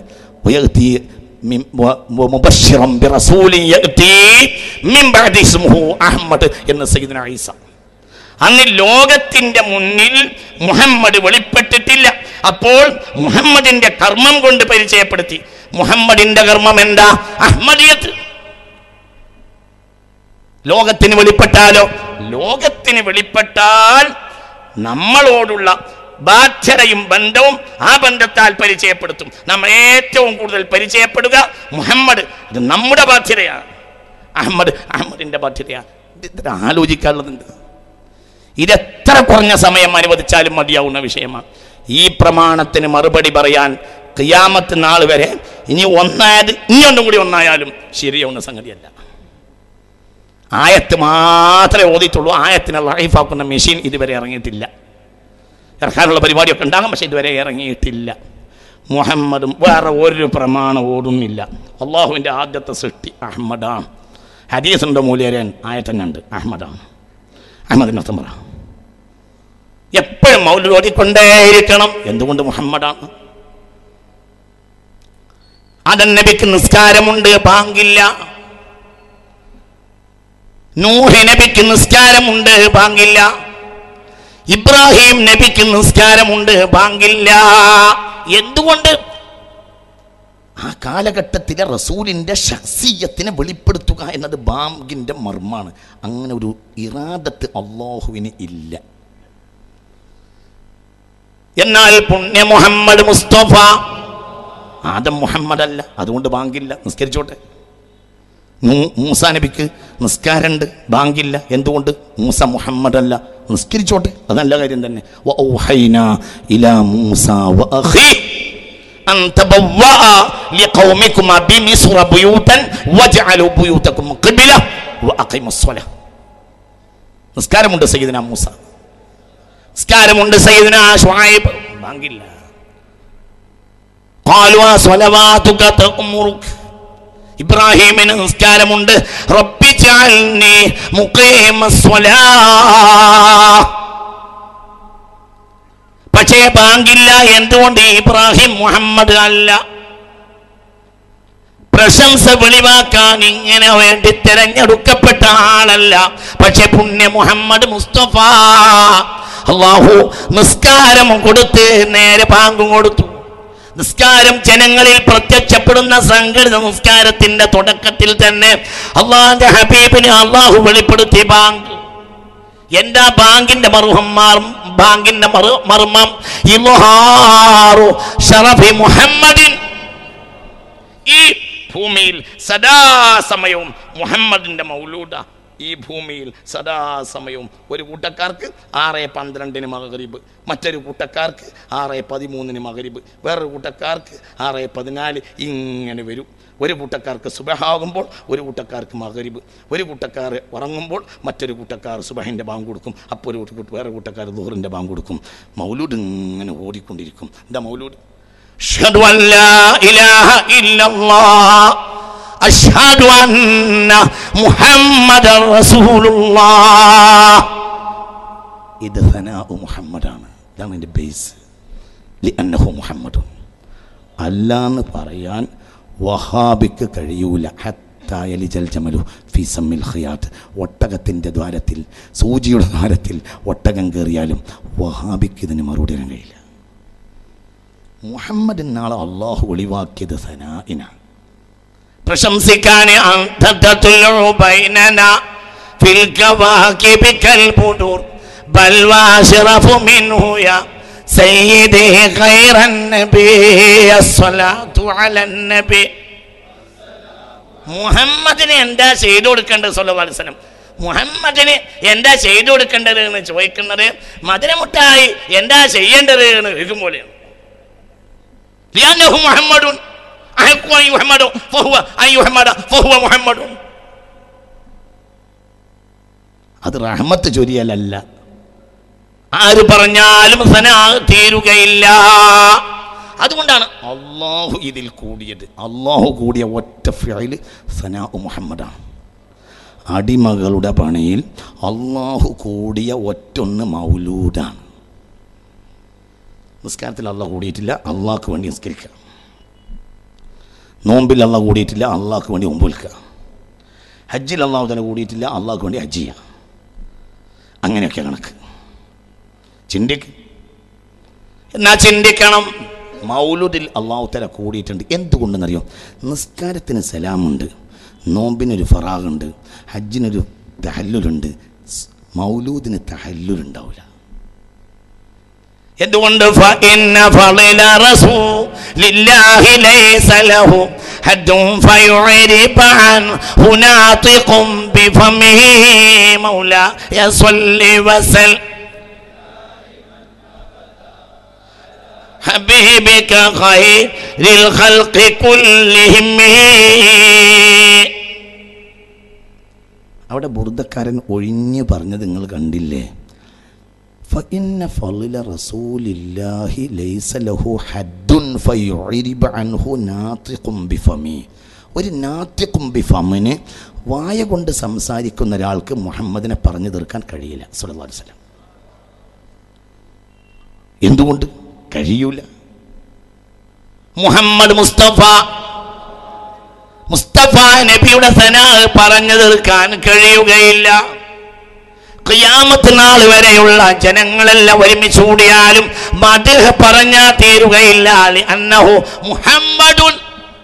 അഹമ്മദ് എന്ന് സയ്യിദുനാ ഈസ. അന്ന് ലോകത്തിന്റെ മുന്നിൽ മുഹമ്മദ് വെളിപ്പെട്ടിട്ടില്ല. അപ്പോൾ മുഹമ്മദിന്റെ കർമ്മം കൊണ്ട് പരിചയപ്പെടുത്തി. മുഹമ്മദിന്റെ കർമ്മം എന്താ? അഹ്മദിയത്ത്. ലോകത്തിന് വെളിപ്പെട്ടാലോ? ലോകത്തിന് വെളിപ്പെട്ടാൽ നമ്മളോടുള്ള ബാധ്യതയും ബന്ധവും ആ ബന്ധത്താൽ പരിചയപ്പെടുത്തും. നമ്മൾ ഏറ്റവും കൂടുതൽ പരിചയപ്പെടുക മുഹമ്മദ്. ഇത് നമ്മുടെ ബാധ്യതയാണ്. അഹമ്മദ് അഹമ്മദിന്റെ ബാധ്യതയാണ്. ഇത് ആലോചിക്കാനുള്ളതുണ്ട്. ഇതെത്ര കുറഞ്ഞ സമയം അനുവദിച്ചാലും മതിയാവുന്ന വിഷയമാണ്. ഈ പ്രമാണത്തിന് മറുപടി പറയാൻ ഖിയാമത്ത് നാൾ വരെ ഇനി ഒന്നായത് ഇനി ഒന്നും കൂടി ഒന്നായാലും ശരിയാവുന്ന സംഗതിയല്ല. ആയത്ത് മാത്രമേ ഓതിയിട്ടുള്ളൂ. ആയത്തിനെ ലൈഫാക്കുന്ന മെഷീൻ ഇതുവരെ ഇറങ്ങിയിട്ടില്ല. ഇറക്കാനുള്ള പരിപാടിയൊക്കെ ഉണ്ടാകും, പക്ഷെ ഇതുവരെ ഇറങ്ങിയിട്ടില്ല. മുഹമ്മദും വേറെ ഒരു പ്രമാണം ഓടുന്നില്ല. അള്ളാഹുവിൻ്റെ ആദ്യത്തെ സൃഷ്ടി അഹമ്മദാണ്. ഹദീസിൻ്റെ മൂല്യരൻ ആയത്തന്നുണ്ട്, അഹമ്മദാണ്. അഹമ്മദിൻ്റെ അർത്ഥം പറ. എപ്പോഴും മൗലിദ് ഓതിക്കൊണ്ടേയിരിക്കണം. എന്തുകൊണ്ട്? മുഹമ്മദാണ്. ആദം നബിക്ക് നിസ്കാരമുണ്ട്, ബാങ്കില്ല. നൂഹ് നബിക്ക് നിസ്കാരമുണ്ട്, ബാങ്കില്ല. ഇബ്രാഹിം നബിക്ക് നിസ്കാരമുണ്ട്, ബാങ്കില്ല. എന്തുകൊണ്ട്? ആ കാലഘട്ടത്തിലെ റസൂലിന്റെ ശഖ്സിയത്തിനെ വെളിപ്പെടുത്തുക എന്നത് ബാങ്കിന്റെ മർമ്മാണ്. അങ്ങനെ ഒരു ഇറാദത്ത് അല്ലാഹുവിന് ഇല്ല. എന്നാൽ പുണ്യ മുഹമ്മദ് മുസ്തഫ ആദം മുഹമ്മദ് അല്ല, അതുകൊണ്ട് ബാങ്കില്ല. നിസ്കരിച്ചോട്ടെ. മൂസ നബിക്ക് നിസ്കാരമുണ്ട്, ബാങ്കില്ല. എന്തുകൊണ്ട്? മൂസ മുഹമ്മദ് അല്ല, നിസ്കരിച്ചോട്ടെ. അത് നല്ല കാര്യം തന്നെ. വഔഹൈനാ ഇലാ മൂസ വഅഖി അൻ തബവ്വഅ ലിഖൗമികുമാ ബിമിസ്റ ബുയൂതൻ വജഅലു ബുയൂതകും ഖിബ്ല വഅഖിമുസ്സലാ. നിസ്കാരമുണ്ട് സയ്യിദുനാ മൂസ, നിസ്കാരമുണ്ട് സയ്യിദുനാ ശുഐബ്, ബാങ്കില്ല. ഖാലു സ്വലവാതുക തഅമുറുക. ഇബ്രാഹിമിന് നിസ്കാരമുണ്ട്, റബ്ബി ജഅൽനി മുഖീമസ്സലാ. പക്ഷേ ബാങ്കില്ല. എന്തുകൊണ്ട്? ഇബ്രാഹിം മുഹമ്മദ് അല്ല. പ്രശംസ വെളിവാക്കാൻ ഇങ്ങനെ വേണ്ടി തിരഞ്ഞെടുക്കപ്പെട്ട ആളല്ല. പക്ഷെ പുണ്യ മുഹമ്മദ് മുസ്തഫ അല്ലാഹു നിസ്കാരം കൊടുത്ത് നേരെ ബാങ്കും കൊടുത്തു. നിസ്കാരം ജനങ്ങളിൽ പ്രത്യക്ഷപ്പെടുന്ന സംഘടിത നിസ്കാരത്തിന്റെ തുടക്കത്തിൽ തന്നെ അള്ളാഹുവിന്റെ ഹബീബിന് അള്ളാഹു വെളിപ്പെടുത്തി ബാങ്ക്. എന്താ ബാങ്കിന്റെ മർഹം ബാങ്കിന്റെ മർമ്മം? ഇൽഹാറു ശറഫി മുഹമ്മദിൻ. ഈ ഭൂമിയിൽ സദാസമയവും മുഹമ്മദിന്റെ മൗലൂദ. ഈ ഭൂമിയിൽ സദാസമയവും ഒരു കൂട്ടക്കാർക്ക് ആറ് പന്ത്രണ്ടിന് മഗ്രിബ്, മറ്റൊരു കൂട്ടക്കാർക്ക് ആറ് പതിമൂന്നിന് മഗ്രിബ്, വേറൊരു കൂട്ടക്കാർക്ക് ആറ് പതിനാല്, ഇങ്ങനെ വരും. ഒരു കൂട്ടക്കാർക്ക് സുബഹാകുമ്പോൾ ഒരു കൂട്ടക്കാർക്ക് മഗ്രിബ്, ഒരു കൂട്ടക്കാർ ഉറങ്ങുമ്പോൾ മറ്റൊരു കൂട്ടക്കാർ സുബഹിൻ്റെ ബാങ്ക് കൊടുക്കും, അപ്പോൾ ഒരു കൂട്ട വേറെ കൂട്ടക്കാർ ദുഹറിൻ്റെ ബാങ്ക് കൊടുക്കും. മൗലൂദ് ഇങ്ങനെ ഓടിക്കൊണ്ടിരിക്കും. എന്താ മൗലൂദ്? അഷ്ഹദു അൻ ലാ ഇലാഹ ഇല്ലല്ലാഹ് അഷ്ഹദു അന്ന മുഹമ്മദൻ റസൂലുള്ളാഹ്. ഇത് സനാഉ മുഹമ്മദാണ്. ഇതാണ് എൻ്റെ ബേസ്. ലിഅന്നഹു മുഹമ്മദുൻ. അല്ലാന്ന് പറയാൻ വഹാബിക്ക് കഴിയൂല. ഹത്താ യലിജൽ ജമലു ഫീ സമ്മിൽ ഖിയാത്ത്. ഒട്ടകത്തിൻ്റെ ദ്വാരത്തിൽ, സൂചിയുടെ ദ്വാരത്തിൽ ഒട്ടകം കയറിയാലും വഹാബിക്ക് ഇതിന് മറുപടി തരാൻ കഴിയില്ല. മുഹമ്മദ് നാളെ അള്ളാഹു ഒളിവാക്കിയത് സനാഇനാണ്. പ്രശംസിക്കാൻ മുഹമ്മദിന് എന്താ ചെയ്തു കൊടുക്കേണ്ടത്? സല്ലല്ലാഹു അലൈഹി വസല്ലം മുഹമ്മദിന് എന്താ ചെയ്തു കൊടുക്കേണ്ടത് എന്ന് ചോദിക്കുന്നത് മദനമുട്ടായി എന്താ ചെയ്യേണ്ടത് എന്ന് ചോദിക്കും പോലെയാണ്. മുഹമ്മദുൻ അത് റഹ്മത്ത് ചൊരിയലല്ല. ആര് പറഞ്ഞാലും സനാ തീരുകയില്ല. അതുകൊണ്ടാണ് അള്ളാഹു ഇതിൽ കൂടിയത്. അള്ളാഹു കൂടിയ ഒറ്റ ഫിഅല് സനാ മുഹമ്മദാണ്. അടിമകളുടെ പണിയിൽ അള്ളാഹു കൂടിയ ഒറ്റൊന്ന് മൗലൂദാണ്. നിസ്കാരത്തിൽ അള്ളാഹ് കൂടിയിട്ടില്ല, അള്ളാഹ്ക്ക് വേണ്ടി നിസ്കരിക്കുക. നോമ്പിൽ അള്ളാഹ് കൂടിയിട്ടില്ല, അള്ളാഹ്ക്ക് വേണ്ടി നോമ്പ് വിൽക്കുക. ഹജ്ജിൽ അള്ളാഹു തല കൂടിയിട്ടില്ല, അള്ളാഹ്ക്ക് വേണ്ടി ഹജ്ജ് ചെയ്യുക. അങ്ങനെയൊക്കെ കണക്ക്. ചിന്തിക്ക് എന്നാ ചിന്തിക്കണം. മൗലൂദിൽ അള്ളാഹു തല കൂടിയിട്ടുണ്ട്. എന്തുകൊണ്ടെന്നറിയോ? നിസ്കാരത്തിന് സലാമുണ്ട്, നോമ്പിനൊരു ഫറാഖുണ്ട്, ഹജ്ജിനൊരു തഹല്ലുലുണ്ട്. മൗലൂദിന് തഹല്ലുലുണ്ടാവില്ല. എന്തുകൊണ്ട്? ഫഇന്ന ഫളില റസൂലില്ലാഹി ലൈസ ലഹു ഹദ്ദുൻ ഫയുരിബ അൻ ഹുനാതിഖും ബിഫമിഹി മൗലാ യസല്ലി വസൽ ഹബീബിക ഖൈറിൽ ഖൽഖി കുല്ലിഹിം. അവിടെ ബുർദക്കാരൻ ഒഴിഞ്ഞു പറഞ്ഞത് നിങ്ങൾ കണ്ടില്ലേ? ഫഇന്ന ഫളില റസൂലില്ലാഹി ലൈസ ലഹു ഹദ്ദുൻ ഫയുരിബ അൻഹു നാതിഖും ബിഫമി. ഒരു നാതിഖും ബിഫമിന് വായ കൊണ്ട് സംസാരിക്കുന്ന ഒരാൾക്ക് മുഹമ്മദിനെ പറഞ്ഞു തീർക്കാൻ കഴിയില്ല സല്ലല്ലാഹു അലൈഹി വസല്ലം. എന്തുകൊണ്ട് കഴിയൂല? മുഹമ്മദ് മുസ്തഫ മുസ്തഫ നബിയുടെ സനാ പറഞ്ഞു തീർക്കാൻ കഴിയുകയില്ല. ഖിയാമത്ത് നാൾ വരെയുള്ള ജനങ്ങളെല്ലാം ഒരുമിച്ച് കൂടിയാലും മദ്ഹ് പറഞ്ഞാൽ തീരുകയില്ല. അന്നഹു മുഹമ്മദുൻ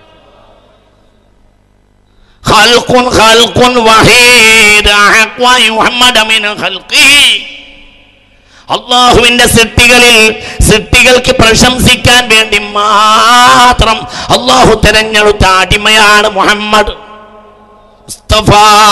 ഖൽഖുൻ ഖൽഖുൻ വഹീദ് അഹ്വാ മുഹമ്മദ മിൻ ഖൽഖിഹി. അള്ളാഹുവിന്റെ സൃഷ്ടികളിൽ സൃഷ്ടികൾക്ക് പ്രശംസിക്കാൻ വേണ്ടി മാത്രം അള്ളാഹു തിരഞ്ഞെടുത്ത അടിമയാണ് മുഹമ്മദ് മുസ്തഫ.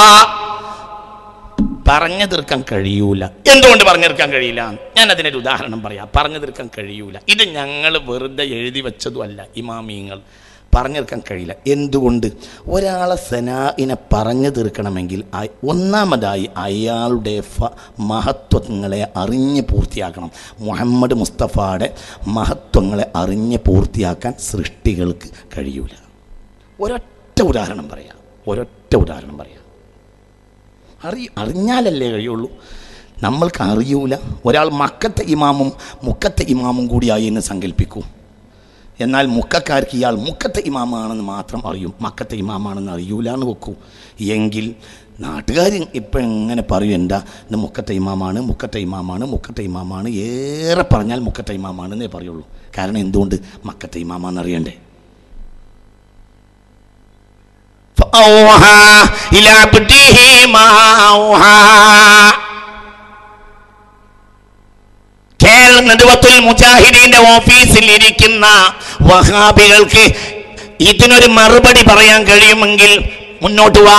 പറഞ്ഞു തീർക്കാൻ കഴിയൂല. എന്തുകൊണ്ട് പറഞ്ഞു തീർക്കാൻ കഴിയില്ല? ഞാൻ അതിനൊരു ഉദാഹരണം പറയാം. പറഞ്ഞു തീർക്കാൻ കഴിയൂല. ഇത് ഞങ്ങൾ വെറുതെ എഴുതി വെച്ചതുമല്ല, ഇമാമിയങ്ങൾ. പറഞ്ഞു തീർക്കാൻ കഴിയില്ല. എന്തുകൊണ്ട്? ഒരാളെ സനാഇനെ പറഞ്ഞു തീർക്കണമെങ്കിൽ ഒന്നാമതായി അയാളുടെ മഹത്വങ്ങളെ അറിഞ്ഞ് പൂർത്തിയാക്കണം. മുഹമ്മദ് മുസ്തഫയുടെ മഹത്വങ്ങളെ അറിഞ്ഞ് പൂർത്തിയാക്കാൻ സൃഷ്ടികൾക്ക് കഴിയൂല. ഒരൊറ്റ ഉദാഹരണം പറയാം. ഒരൊറ്റ ഉദാഹരണം പറയാം. അറി അറിഞ്ഞാലല്ലേ കഴിയുള്ളൂ. നമ്മൾക്ക് അറിയൂല. ഒരാൾ മക്കത്തെ ഇമാമും മുക്കത്തെ ഇമാമും കൂടിയായി എന്ന് സങ്കല്പിക്കൂ. എന്നാൽ മുക്കക്കാർക്ക് ഇയാൾ മുക്കത്തെ ഇമാമാണെന്ന് മാത്രം അറിയും, മക്കത്തെ ഇമാമാണെന്ന് അറിയൂല എന്ന് വെക്കൂ. എങ്കിൽ നാട്ടുകാർ ഇപ്പം എങ്ങനെ പറയും, എന്താ ഇത് മുക്കത്തെ ഇമാമാണ്, മുക്കത്തെ ഇമാമാണ്, മുക്കത്തെ ഇമാമാണ്, ഏറെ പറഞ്ഞാൽ മുക്കത്തെ ഇമാമാണെന്നേ പറയുള്ളൂ. കാരണം എന്തുകൊണ്ട്? മക്കത്തെ ഇമാമാണെന്ന് അറിയണ്ടേ. മുജാഹിദീന്റെ ഓഫീസിൽ ഇരിക്കുന്ന വഹാബികൾക്ക് ഇതിനൊരു മറുപടി പറയാൻ കഴിയുമെങ്കിൽ മുന്നോട്ട് വാ.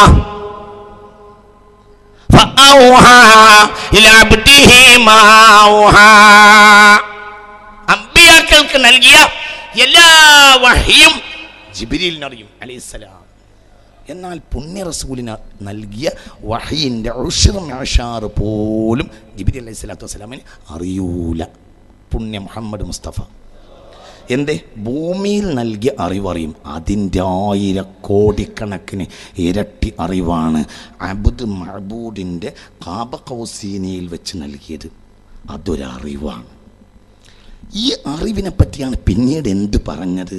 അമ്പിയാക്കൾക്ക് നൽകിയ എല്ലാ വഹയും ജിബ്രീലിനറിയും അലൈഹിസ്സലാം. എന്നാൽ പുണ്യ റസൂലിന് നൽകിയ വഹയിൻ്റെ ഉശ്റും അശാറ് പോലും ജിബ്രീൽ അലൈഹി സ്വലാത്തു വസ്സലാമിന് അറിയൂല. പുണ്യ മുഹമ്മദ് മുസ്തഫ എന്തേ? ഭൂമിയിൽ നൽകിയ അറിവറിയും. അതിൻ്റെ ആയിരക്കോടിക്കണക്കിന് ഇരട്ടി അറിവാണ് അബ്ദ് മഅബൂദിൻ്റെ ഖാബ ഖൗസീനയിൽ വെച്ച് നൽകിയത്. അതൊരറിവാണ്. ഈ അറിവിനെ പറ്റിയാണ് പിന്നീട് എന്ത് പറഞ്ഞത്?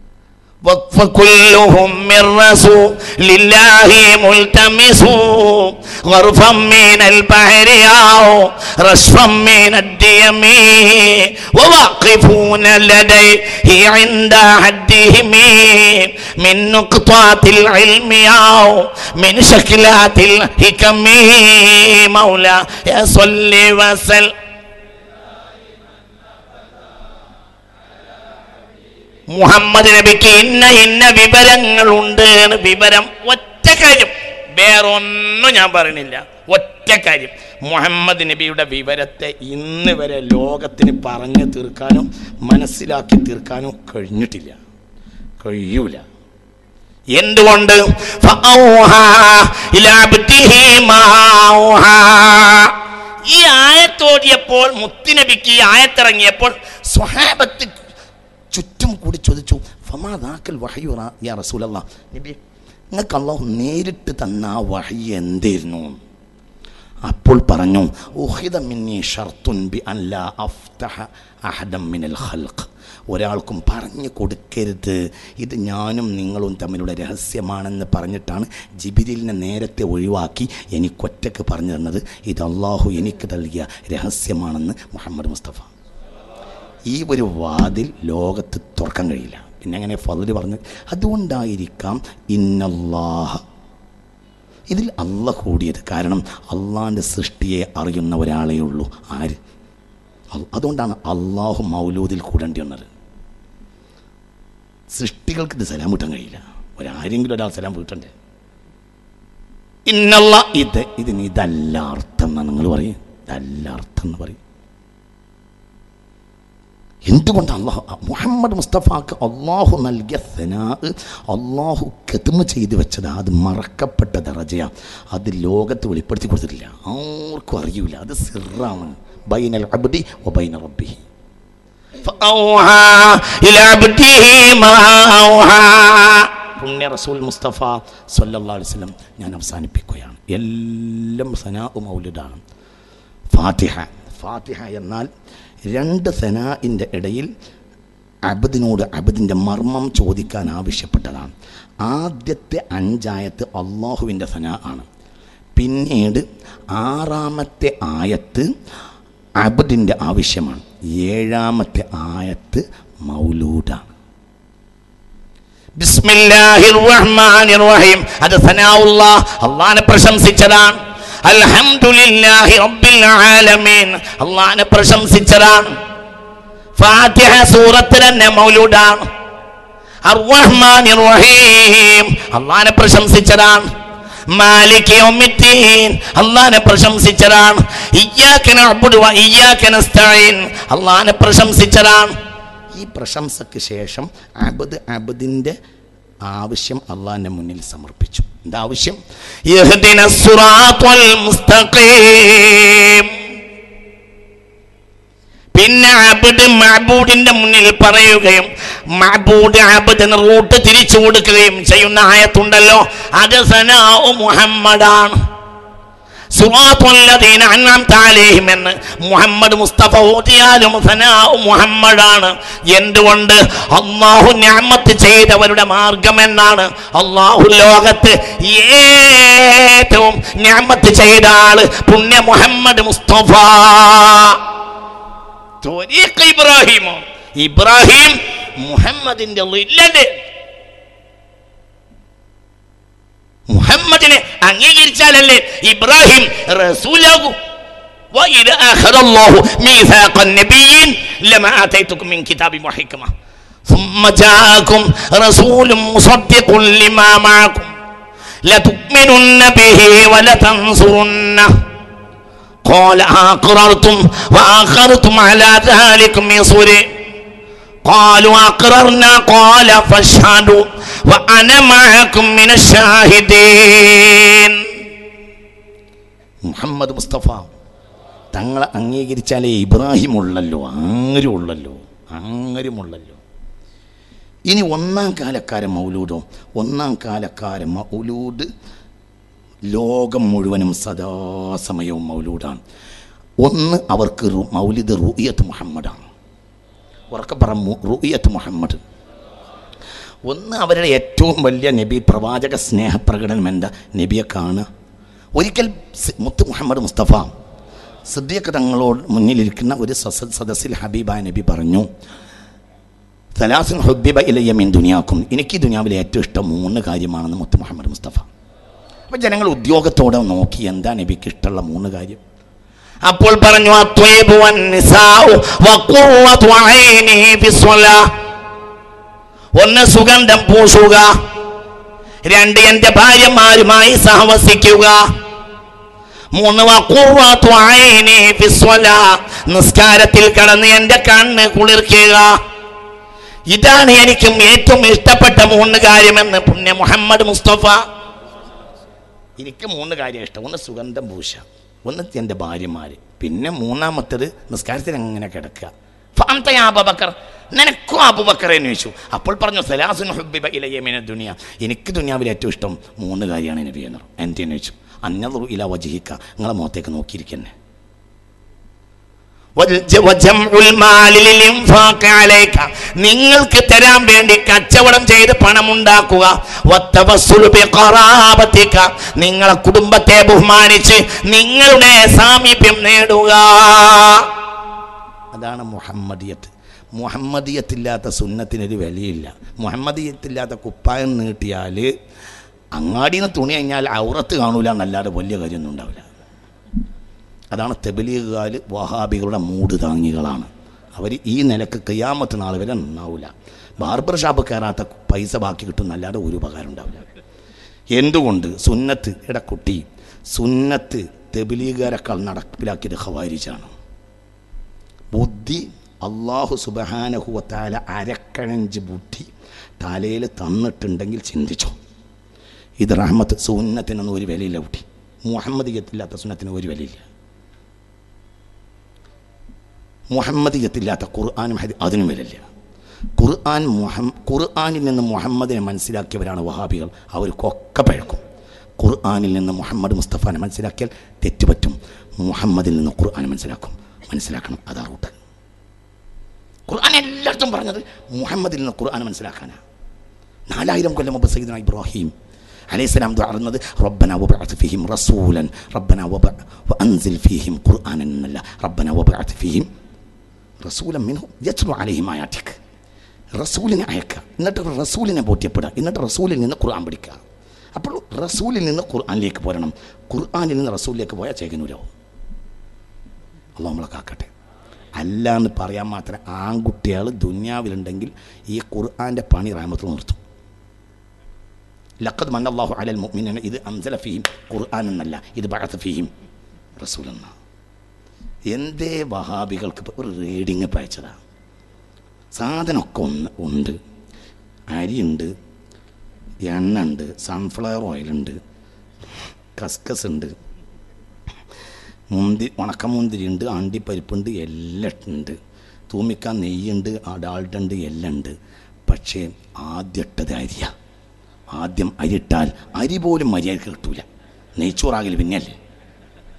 وكلهم من رسول الله ملتمس غرفا من البحر أو رشفا من الديم وواقفون لديه عند حدهم من نقطات العلم أو من شكلات الحكم مولاي صل وسلم. മുഹമ്മദ് നബിക്ക് ഇന്ന ഇന്ന വിവരങ്ങളുണ്ട്. വിവരം ഒറ്റ കാര്യം, വേറൊന്നും ഞാൻ പറയണില്ല. ഒറ്റ കാര്യം, മുഹമ്മദ് നബിയുടെ വിവരത്തെ ഇന്ന് വരെ ലോകത്തിന് പറഞ്ഞു തീർക്കാനും മനസ്സിലാക്കി തീർക്കാനും കഴിഞ്ഞിട്ടില്ല, കഴിയൂല. എന്തുകൊണ്ട്? ഈ ആയത്തോടിയപ്പോൾ, മുത്തുനബിക്ക് ഈ ആയത്തിറങ്ങിയപ്പോൾ സ്വഹാബത്ത് ചുറ്റും കൂടി ചോദിച്ചു, ഫമാ ദാക്കൽ വഹ്യു യാ റസൂലല്ലാഹ്, നബി നിങ്ങൾക്ക് അല്ലാഹു നേരിട്ട് തന്ന ആ വഹ്യ് എന്തായിരുന്നു? അപ്പോൾ പറഞ്ഞു, ഉഖിദ മിന്നി ഷർത്തുൻ ബി അൻ ലാ അഫ്തഹ അഹദൻ മിനൽ ഖൽഖ്, ഒരാൾക്കും പറഞ്ഞു കൊടുക്കരുത്, ഇത് ഞാനും നിങ്ങളും തമ്മിലുള്ള രഹസ്യമാണെന്ന് പറഞ്ഞിട്ടാണ് ജിബ്രീലിനെ നേരത്തെ ഒഴിവാക്കി എനിക്കൊറ്റക്ക് പറഞ്ഞു തന്നത്. ഇത് അല്ലാഹു എനിക്ക് നൽകിയ രഹസ്യമാണെന്ന് മുഹമ്മദ് മുസ്തഫ. ഈ ഒരു വാതിൽ ലോകത്ത് തുറക്കാൻ കഴിയില്ല. പിന്നെ എങ്ങനെ ഫള് പറഞ്ഞത്? അതുകൊണ്ടായിരിക്കാം ഇന്നല്ലാഹ, ഇതിൽ അള്ളാഹ് കൂടിയത്. കാരണം അള്ളാഹിൻ്റെ സൃഷ്ടിയെ അറിയുന്ന ഒരാളേ ഉള്ളൂ. ആര്? അതുകൊണ്ടാണ് അള്ളാഹു മൗലൂദിൽ കൂടേണ്ടി വന്നത്. സൃഷ്ടികൾക്ക് ഇത് സലാം വീട്ടാൻ കഴിയില്ല. ഒരാരെങ്കിലും ഒരാൾ സലാം വീട്ടണ്ടേ? ഇന്നല്ലാ, ഇത് ഇതിന് ഇതല്ല അർത്ഥം എന്നാണ് നിങ്ങൾ പറയും. ഇതല്ല അർത്ഥം എന്ന് പറയും. എന്തുകൊണ്ട്? അള്ളാഹു മുഹമ്മദ് മുസ്തഫാക്ക് അള്ളാഹു നൽകിയ സനാ, അള്ളാഹു കെതുമ ചെയ്ത് വെച്ചത്, അത് മറക്കപ്പെട്ട ദറജയാണ്. അത് ലോകത്ത് വെളിപ്പെടുത്തി കൊടുത്തിട്ടില്ല, ആർക്കും അറിയൂല. അത് സിറാണ് ബൈനൽ അബ്ദി വ ബൈന റബ്ബിഹി. പുണ്യ റസൂൽ മുസ്തഫ സല്ലല്ലാഹു അലൈഹി വസല്ലം. ഞാൻ അവസാനിപ്പിക്കുകയാണ്. എല്ലാം സനാ മൗലിദാണ്. ഫാത്തിഹ. ഫാത്തിഹ എന്നാൽ രണ്ട് സനാഇൻ്റെ ഇടയിൽ അബ്ദിനോട് അബ്ദിൻ്റെ മർമ്മം ചോദിക്കാൻ ആവശ്യപ്പെട്ടതാണ്. ആദ്യത്തെ അഞ്ചായത്ത് അള്ളാഹുവിൻ്റെ സനാ ആണ്. പിന്നീട് ആറാമത്തെ ആയത്ത് അബ്ദിൻ്റെ ആവശ്യമാണ്. ഏഴാമത്തെ ആയത്ത് മൗലൂദാണ്. ബിസ്മില്ലാഹിർ റഹ്മാനിർ റഹീം. അത് സനാഉല്ലാഹ്, അള്ളാഹനെ പ്രശംസിച്ചതാണ്. അൽഹംദുലില്ലാഹി റബ്ബിൽ ആലമീൻ, അള്ളാഹനെ പ്രശംസിച്ചതാണ്. ഫാത്തിഹ സൂറത്തിൽ തന്നെ മൗലൂദാണ്. അർ റഹ്മാനിർ റഹീം, അള്ളാഹനെ പ്രശംസിച്ചതാണ്. മാലിക് യൗമിദ്ദീൻ, അള്ളാഹനെ പ്രശംസിച്ചതാണ്. ഇയ്യാക നഅ്ബുദു വ ഇയ്യാക നസ്തഈൻ, അള്ളാഹനെ പ്രശംസിച്ചതാണ്. ഈ പ്രശംസയ്ക്ക് ശേഷം അബ്ദ് അബ്ദിൻ്റെ ആവശ്യം അള്ളാഹിൻ്റെ മുന്നിൽ സമർപ്പിച്ചു. എന്താ ആവശ്യം? ഇഹ്ദിനസ് സിറാത്തൽ മുസ്തഖീം. പിന്നെ അബ്ദ് മഅബൂദിന്റെ മുന്നിൽ പറയുകയും മഅബൂദ് അബ്ദിന് റൂട്ട് തിരിച്ചു കൊടുക്കുകയും ചെയ്യുന്ന ആയത്തുണ്ടല്ലോ, അത് സനാഉ മുഹമ്മദാണ്. സിറാത്തുൽ ലദീന അൻഅംത അലൈഹിം എന്ന് മുഹമ്മദ് മുസ്തഫ ഓതിയാലും സനാഉ മുഹമ്മദാണ്. എന്തുകൊണ്ട്? അല്ലാഹു നിഅമത്ത് ചെയ്തവരുടെ മാർഗം എന്നാണ്. അല്ലാഹു ലോകത്ത് ഏറ്റവും നിഅമത്ത് ചെയ്ത ആള് പുണ്യ മുഹമ്മദ് മുസ്തഫ. ത്വരീഖ് ഇബ്രാഹിം, ഇബ്രാഹിം മുഹമ്മദിന്റെ ളില്ലല്ലേ. മുഹമ്മദിനെ അംഗീകരിച്ചാലല്ലേ ഇബ്രാഹിം റസൂലാകൂ. വഇദാ അഖദല്ലാഹു മീസാഖൻ നബിയ്യിൻ ലമാ ആതൈതുകും മിൻ കിതാബിൻ വഹിക്മ ثم جاءكم رسول مصدق لما معكم لتؤمنن به ولتنصرنه قال أقررتم وأخرتم على ذلكم إصري قالوا أقررنا قال فاشهدوا وأنا معكم من الشاهدين. മുഹമ്മദ് മുസ്തഫ തങ്ങളെ അംഗീകരിച്ചാലേ ഇബ്രാഹിം ഉള്ളല്ലോ, ആരും ഉള്ളല്ലോ, ആരും ഉള്ളല്ലോ. ഇനി ഒന്നാം കാലക്കാരൻ മൗലൂദോ, ഒന്നാം കാലക്കാരൻ മൗലൂദ് ലോകം മുഴുവനും സദാസമയവും മൗലൂദാണ്. ഒന്ന് അവർക്ക് മൗലിദ് റുഇയത്ത് മുഹമ്മദാണ്. ഉറക്കെ പറ, റുഇയത്ത് മുഹമ്മദ്. ഒന്ന് അവരുടെ ഏറ്റവും വലിയ നബി പ്രവാചക സ്നേഹപ്രകടനം എന്താ? നബിയെ കാണുക. ഒരിക്കൽ മുത്ത് മുഹമ്മദ് മുസ്തഫ സിദ്ദീഖ് തങ്ങളോട് മുന്നിലിരിക്കുന്ന ഒരു സദസ്സിൽ ഹബീബായ നബി പറഞ്ഞു, സലാസുൻ ഹുബ്ബിബ ഇലയ്യ മിൻ ദുനിയാക്കും, എനിക്ക് ദുനിയാവിലെ ഏറ്റവും ഇഷ്ടം മൂന്ന് കാര്യമാണെന്ന് മുത്ത് മുഹമ്മദ് മുസ്തഫ. അപ്പം ജനങ്ങൾ ഉദ്യോഗത്തോടെ നോക്കി എന്താ നബിക്ക് ഇഷ്ടമുള്ള മൂന്ന് കാര്യം. അപ്പോൾ പറഞ്ഞു, അത്വയ്ബു വന്നിസാഉ വഖുറത്തു ഐനി ഫിസ്സലാ. ഒന്ന് സുഗന്ധം പൂശുക, രണ്ട് എൻ്റെ ഭാര്യമാരുമായി സഹവസിക്കുക, മൂന്ന് വഖുറത്തു ഐനി ഫിസ്സലാ, നിസ്കാരത്തിൽ കടന്ന് എൻ്റെ കണ്ണ് കുളിർക്കുക. ഇതാണ് എനിക്കും ഏറ്റവും ഇഷ്ടപ്പെട്ട മൂന്ന് കാര്യമെന്ന് പുണ്യ മുഹമ്മദ് മുസ്തഫ. എനിക്ക് മൂന്ന് കാര്യം ഇഷ്ടം. ഒന്ന് സുഗന്ധം പൂശ, ഒന്ന് എൻ്റെ ഭാര്യമാര്, പിന്നെ മൂന്നാമത്തത് നിസ്കാരത്തിൽ അങ്ങനെ കിടക്കുക. ഫഅൻത യാ അബൂബക്കർ, നിനക്കോ അബൂബക്കർ എന്ന് ചോദിച്ചു. അപ്പോൾ പറഞ്ഞു, സലാസുൻ ഹുബ്ബിബ ഇലയ്യ മിന ദുനിയ, എനിക്ക് ദുനിയാവിൽ ഏറ്റവും ഇഷ്ടം മൂന്ന് കാര്യമാണ് നബി എന്ന്. എന്തെന്ന് ചോദിച്ചു? അന്നദുറു ഇലാ വജ്ഹിക, നിങ്ങളെ മുഖത്തേക്ക് നോക്കിയിരിക്കന്നെ. നിങ്ങൾക്ക് തരാൻ വേണ്ടി കച്ചവടം ചെയ്ത് പണമുണ്ടാക്കുക. നിങ്ങളെ കുടുംബത്തെ ബഹുമാനിച്ച് നിങ്ങളുടെ സാമീപ്യം നേടുക. അതാണ് മുഹമ്മദിയത്ത്. മുഹമ്മദിയത്തില്ലാത്ത സുന്നത്തിനൊരു വിലയില്ല. മുഹമ്മദിയത്തില്ലാത്ത കുപ്പായം നീട്ടിയാൽ അങ്ങാടിയിൽ നിന്ന് തുണി കഴിഞ്ഞാൽ ഔറത്ത് കാണൂല എന്നല്ലാതെ വലിയ കാര്യമൊന്നും ഉണ്ടാവില്ല. അതാണ് തബ്ലീഗുകാർ വഹാബികളുടെ മൂട് താങ്ങികളാണ്. അവർ ഈ നിലക്ക് ഖിയാമത്ത് നാൾ വരെ നന്നാവില്ല. ബാർബർ ഷാപ്പ് കയറാത്ത പൈസ ബാക്കി കിട്ടുന്നല്ലാതെ ഒരു ഉപകാരം ഉണ്ടാവില്ല. എന്തുകൊണ്ട്? സുന്നത്ത് ഇടക്കുട്ടി സുന്നത്ത് തബ്ലീഗുകാരെക്കാൾ നടപ്പിലാക്കിയത് ഖവാരിജാണ്. ബുദ്ധി അള്ളാഹു സുബ്ഹാനഹു വ തആല അരക്കഴഞ്ച് ബുദ്ധി തലയിൽ തന്നിട്ടുണ്ടെങ്കിൽ ചിന്തിച്ചോ. ഇത് റഹ്മത്ത്. സുന്നത്തിനൊന്നും ഒരു വിലയില്ല കുട്ടി. മുഹമ്മദിയത്തില്ലാത്ത സുന്നത്തിന് ഒരു വിലയില്ല. മുഹമ്മദിയത്തില്ലാത്ത ഖുർആനും ഹദീസും അതിനും വിലയില്ല. ഖുർആൻ മുഹമ്മ ഖുർആനിൽ നിന്ന് മുഹമ്മദിനെ മനസ്സിലാക്കിയവരാണ് വഹാബികൾ. അവർക്കൊക്കെ പഴക്കും. ഖുർആനിൽ നിന്ന് മുഹമ്മദ് മുസ്തഫാനെ മനസ്സിലാക്കിയാൽ തെറ്റുപറ്റും. മുഹമ്മദിൽ നിന്ന് ഖുർആൻ മനസ്സിലാക്കും. മനസ്സിലാക്കണം, അതാ റൂട്ട്. ഖുർആൻ എല്ലായിടത്തും പറഞ്ഞത് മുഹമ്മദിൽ നിന്ന് ഖുർആൻ മനസ്സിലാക്കാനാണ്. നാലായിരം കൊല്ലം മുമ്പ് സയ്യിദുനാ ഇബ്രാഹിം അലൈഹിസ്സലാം ദുആ റബ്ബന വബഅത് ഫീഹിം റസൂലൻ റബ്ബന വഅൻസിൽ ഫീഹിം ഖുർആനൻ എന്നല്ല, റബ്ബന വബഅത് ഫീഹിം റസൂലൻ മിൻഹും യത്ലു അലൈഹിം ആയാതിക്. റസൂലിനെ അയക്കുക, എന്നിട്ട് റസൂലിനെ ബോധ്യപ്പെടുക, എന്നിട്ട് റസൂലിൽ നിന്ന് ഖുർആൻ പഠിക്കുക. അപ്പോൾ റസൂലിൽ നിന്ന് ഖുർആനിലേക്ക് പോരണം. ഖുർആനിൽ നിന്ന് റസൂലിലേക്ക് പോയാൽ ചേകനൂരാവും. അള്ളാഹു നമ്മളെ കാക്കട്ടെ. അല്ല എന്ന് പറയാൻ മാത്രം ആൺകുട്ടികൾ ദുനിയാവിലുണ്ടെങ്കിൽ ഈ ഖുർആൻ്റെ പണി റഹ്മത്ത് നിർത്തും. ലഖദ് മന്നല്ലാഹു അലൽ മുഅ്മിനീന ഇത് അൻസല ഫീഹിം ഖുർആൻ എന്നല്ല, ഇത് ബഅസ ഫീഹിം റസൂലന്ന. എന്തേ വഹാബികൾക്ക് ഒരു റീഡിങ് പയച്ചതാണ്. സാധനമൊക്കെ ഒന്ന് ഉണ്ട്. അരിയുണ്ട്, എണ്ണ ഉണ്ട്, സൺഫ്ലവർ ഓയിലുണ്ട്, കസ്കസ് ഉണ്ട്, മുന്തി ഉണക്കമുന്തിരി ഉണ്ട്, അണ്ടിപ്പരിപ്പുണ്ട്, എല്ലാം ഉണ്ട്, തൂമിക്കാൻ നെയ്യുണ്ട്, ഡാൾഡുണ്ട്, എല്ലാം ഉണ്ട്. പക്ഷേ ആദ്യട്ടത് അരിയ. ആദ്യം അരിട്ടാൽ അരി പോലും മര്യാദക്ക് കിട്ടൂല. നെയ്ച്ചോറാകൽ പിന്നെയല്ലേ.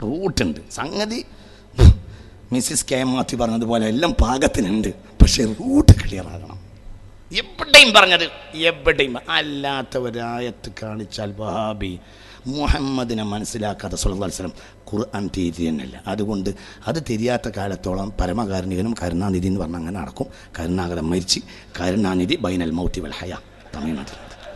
റൂട്ടുണ്ട്. സംഗതി മിസ്സിസ് കെ മാത്യു പറഞ്ഞതുപോലെ എല്ലാം പാകത്തിനുണ്ട്. പക്ഷെ റൂട്ട് ക്ലിയർ ആകണം. എവിടെയും പറഞ്ഞത് എവിടെയും അല്ലാത്ത ഒരായത്ത് കാണിച്ചാൽ വഹാബി മുഹമ്മദിനെ മനസ്സിലാക്കാത്ത സല്ലല്ലാഹു അലൈഹി വസല്ലം ഖുർആൻ തിരിയുന്നില്ല. അതുകൊണ്ട് അത് തിരിയാത്ത കാലത്തോളം പരമകാരുണികനും കരുണാനിധി എന്ന് പറഞ്ഞാൽ അങ്ങനെ നടക്കും. കരുണാകരൻ മരിച്ച് കരുണാനിധി ബൈനൽ മൗതി വൽ ഹയാ തമിഴ്നാട്ടിൽ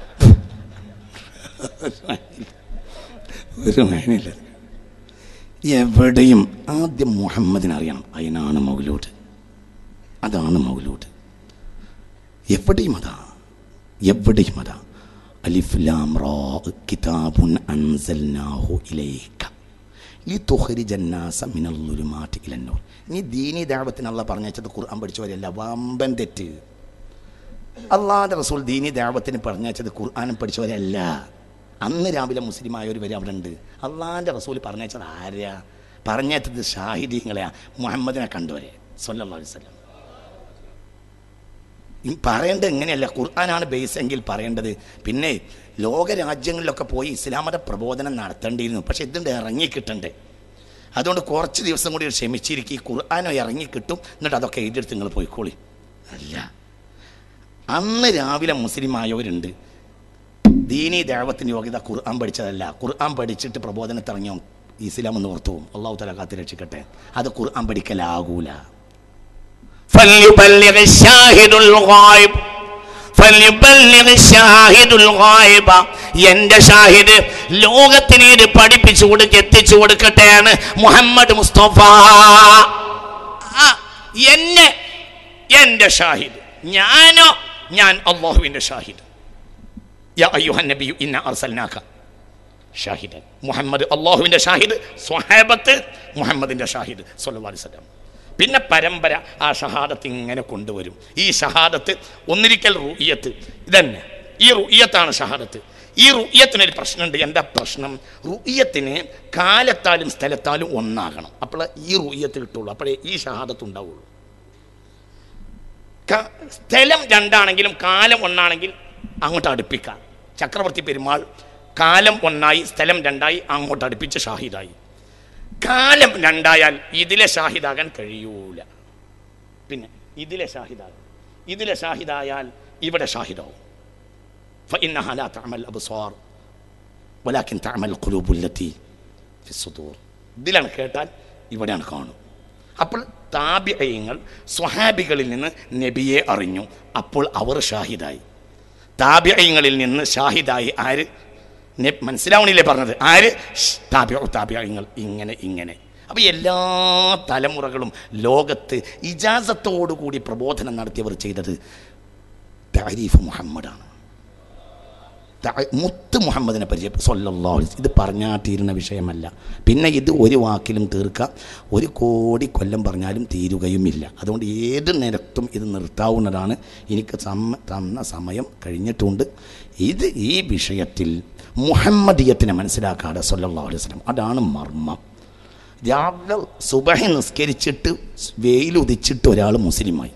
ഒരു മേനില്ല. എവിടെയും ആദ്യം മുഹമ്മദിനെ അറിയണം. അതിനാണ് മൗലൂദ്. അതാണ് മൗലൂദ്. എവിടെയും അതാ, എവിടെയും അതാ. അലിഫ് ലാം റാ കിതാബുൻ അൻസൽനാഹു ഇലൈക ലിതുഖ്രിജന്നാസ മിനൽ ളുലുമാതി ഇലന്നൂർ. നീ ദീനി ദഅവത്തിന് അല്ലാഹ് പറഞ്ഞത് ഖുർആൻ പഠിച്ചവരല്ല, വമ്പൻ തെറ്റ്. അല്ലാഹുവിൻ്റെ റസൂൽ ദീനി ദഅവത്തിന് പറഞ്ഞത് ഖുർആനും പഠിച്ചവരല്ല. അന്ന് രാവിലെ മുസ്ലിമായവർ വരെ അവിടെ ഉണ്ട്. അള്ളാഹിൻ്റെ റസൂൽ പറഞ്ഞത് ആരാ? പറഞ്ഞത് ഷാഹിദീങ്ങളെയാ, മുഹമ്മദിനെ കണ്ടവരെ സ്വല്ലല്ലാഹു അലൈഹി വസല്ലം. പറയേണ്ടത് എങ്ങനെയല്ല, ഖുർആനാണ് ബേസ് എങ്കിൽ പറയേണ്ടത്. പിന്നെ ലോകരാജ്യങ്ങളിലൊക്കെ പോയി ഇസ്ലാമത പ്രബോധനം നടത്തേണ്ടിയിരുന്നു. പക്ഷെ ഇതുണ്ട് ഇറങ്ങിക്കിട്ടണ്ടേ. അതുകൊണ്ട് കുറച്ച് ദിവസം കൂടി ക്ഷമിച്ചിരിക്കും. ഈ ഖുർആനോ ഇറങ്ങിക്കിട്ടും, എന്നിട്ട് അതൊക്കെ എഴുതിയെടുത്ത് നിങ്ങൾ പോയിക്കോളി. അല്ല, അന്ന് രാവിലെ മുസ്ലിമായവരുണ്ട്. ദീനി ദഅവത്തിന് യോഗ്യത ഖുർആൻ പഠിച്ചതല്ല. ഖുർആൻ പഠിച്ചിട്ട് പ്രബോധനത്തിറങ്ങിയോ ഇസ്ലാം എന്ന് ഓർത്തു പോകും. അള്ളാഹു തആല കാത്ത് രക്ഷിക്കട്ടെ. അത് ഖുർആൻ പഠിക്കലാകൂല. ഫൽയുബല്ലിഗ് ശാഹിദുൽ ഗായിബ് ഫൽയുബല്ലിഗ് ശാഹിദുൽ ഗായിബ. എൻ്റെ ഷാഹിദ് ലോകത്തിന് ഇത് പഠിപ്പിച്ചു കൊടുക്കുക, എത്തിച്ചു കൊടുക്കട്ടെയാണ് മുഹമ്മദ് മുസ്തഫ. എന്നെ എൻ്റെ ഷാഹിദ്, ഞാനോ ഞാൻ അള്ളാഹുവിൻ്റെ ഷാഹിദ്. യാ അയ്യുഹൻ നബിയു ഇന്നാ അർസൽനാക ഷാഹിദൻ. മുഹമ്മദ് അള്ളാഹുവിൻ്റെ ഷാഹിദ്, സ്വഹാബത്ത് മുഹമ്മദിൻ്റെ ഷാഹിദ് സ്വല്ലല്ലാഹു അലൈഹി വസല്ലം. പിന്നെ പരമ്പര ആ ഷഹാദത്ത് ഇങ്ങനെ കൊണ്ടുവരും. ഈ ഷഹാദത്ത് ഒന്നിരിക്കൽ റുഇയത്ത് ഇതന്നെ. ഈ റുഇയത്താണ് ഷഹാദത്ത്. ഈ റുഇയത്തിനൊരു പ്രശ്നമുണ്ട്. എന്താ പ്രശ്നം? റുഇയത്തിന് കാലത്താലും സ്ഥലത്താലും ഒന്നാകണം. അപ്പോഴേ ഈ റുഇയത്ത് കിട്ടുള്ളൂ, അപ്പോഴേ ഈ ഷഹാദത്ത് ഉണ്ടാവുള്ളൂ. സ്ഥലം രണ്ടാണെങ്കിലും കാലം ഒന്നാണെങ്കിൽ അങ്ങോട്ട് അടുപ്പിക്കാം. ചക്രവർത്തി പെരുമാൾ കാലം ഒന്നായി സ്ഥലം രണ്ടായി, അങ്ങോട്ട് അടുപ്പിച്ച് ഷാഹിദായി. കാലം രണ്ടായാൽ ഇതിലെ ഷാഹിദാകാൻ കഴിയൂല. പിന്നെ ഇതിലെ ഷാഹിദാകും. ഇതിലെ ഷാഹിദായാൽ ഇവിടെ ഷാഹിദാവും. ഫഇന്നഹാ ലാ തഅമൽ അബ്സാർ വലാകിൻ തഅമൽ ഖുലൂബുൽ ലത്തി ഫിസ്സുദൂർ. ഇതിലാണ് കേട്ടാൽ ഇവിടെയാണ് കാണും. അപ്പോൾ താബിഈങ്ങൾ സ്വഹാബികളിൽ നിന്ന് നബിയെ അറിഞ്ഞു. അപ്പോൾ അവർ ഷാഹിദായി. താബിഈങ്ങളിൽ നിന്ന് ഷാഹിദായി ആര്? മനസ്സിലാവണില്ലേ പറഞ്ഞത്? ആര്? താബിഉ താബിഈങ്ങൾ. ഇങ്ങനെ ഇങ്ങനെ. അപ്പോൾ എല്ലാ തലമുറകളും ലോകത്ത് ഇജാസത്തോടുകൂടി പ്രബോധനം നടത്തിയവർ ചെയ്തത് തഅരീഫ് മുഹമ്മദാണ്. മുത്ത് മുഹമ്മദിനെ പരിചയം സ്വല്ലല്ലാഹു അലൈഹി വസല്ലം. ഇത് പറഞ്ഞാൽ തീരുന്ന വിഷയമല്ല. പിന്നെ ഇത് ഒരു വാക്കിലും തീർക്കുക, ഒരു കോടി കൊല്ലം പറഞ്ഞാലും തീരുകയുമില്ല. അതുകൊണ്ട് ഏത് നേരത്തും ഇത് നിർത്താവുന്നതാണ്. എനിക്ക് തന്ന സമയം കഴിഞ്ഞിട്ടുണ്ട്. ഇത് ഈ വിഷയത്തിൽ മുഹമ്മദിയത്തിനെ മനസ്സിലാക്കാതെ സ്വല്ലല്ലാഹു അലൈഹി വസല്ലം, അതാണ് മർമ്മം. രാവിലെ സുബഹി നിസ്കരിച്ചിട്ട് വെയിലുദിച്ചിട്ട് ഒരാൾ മുസ്ലിമായി.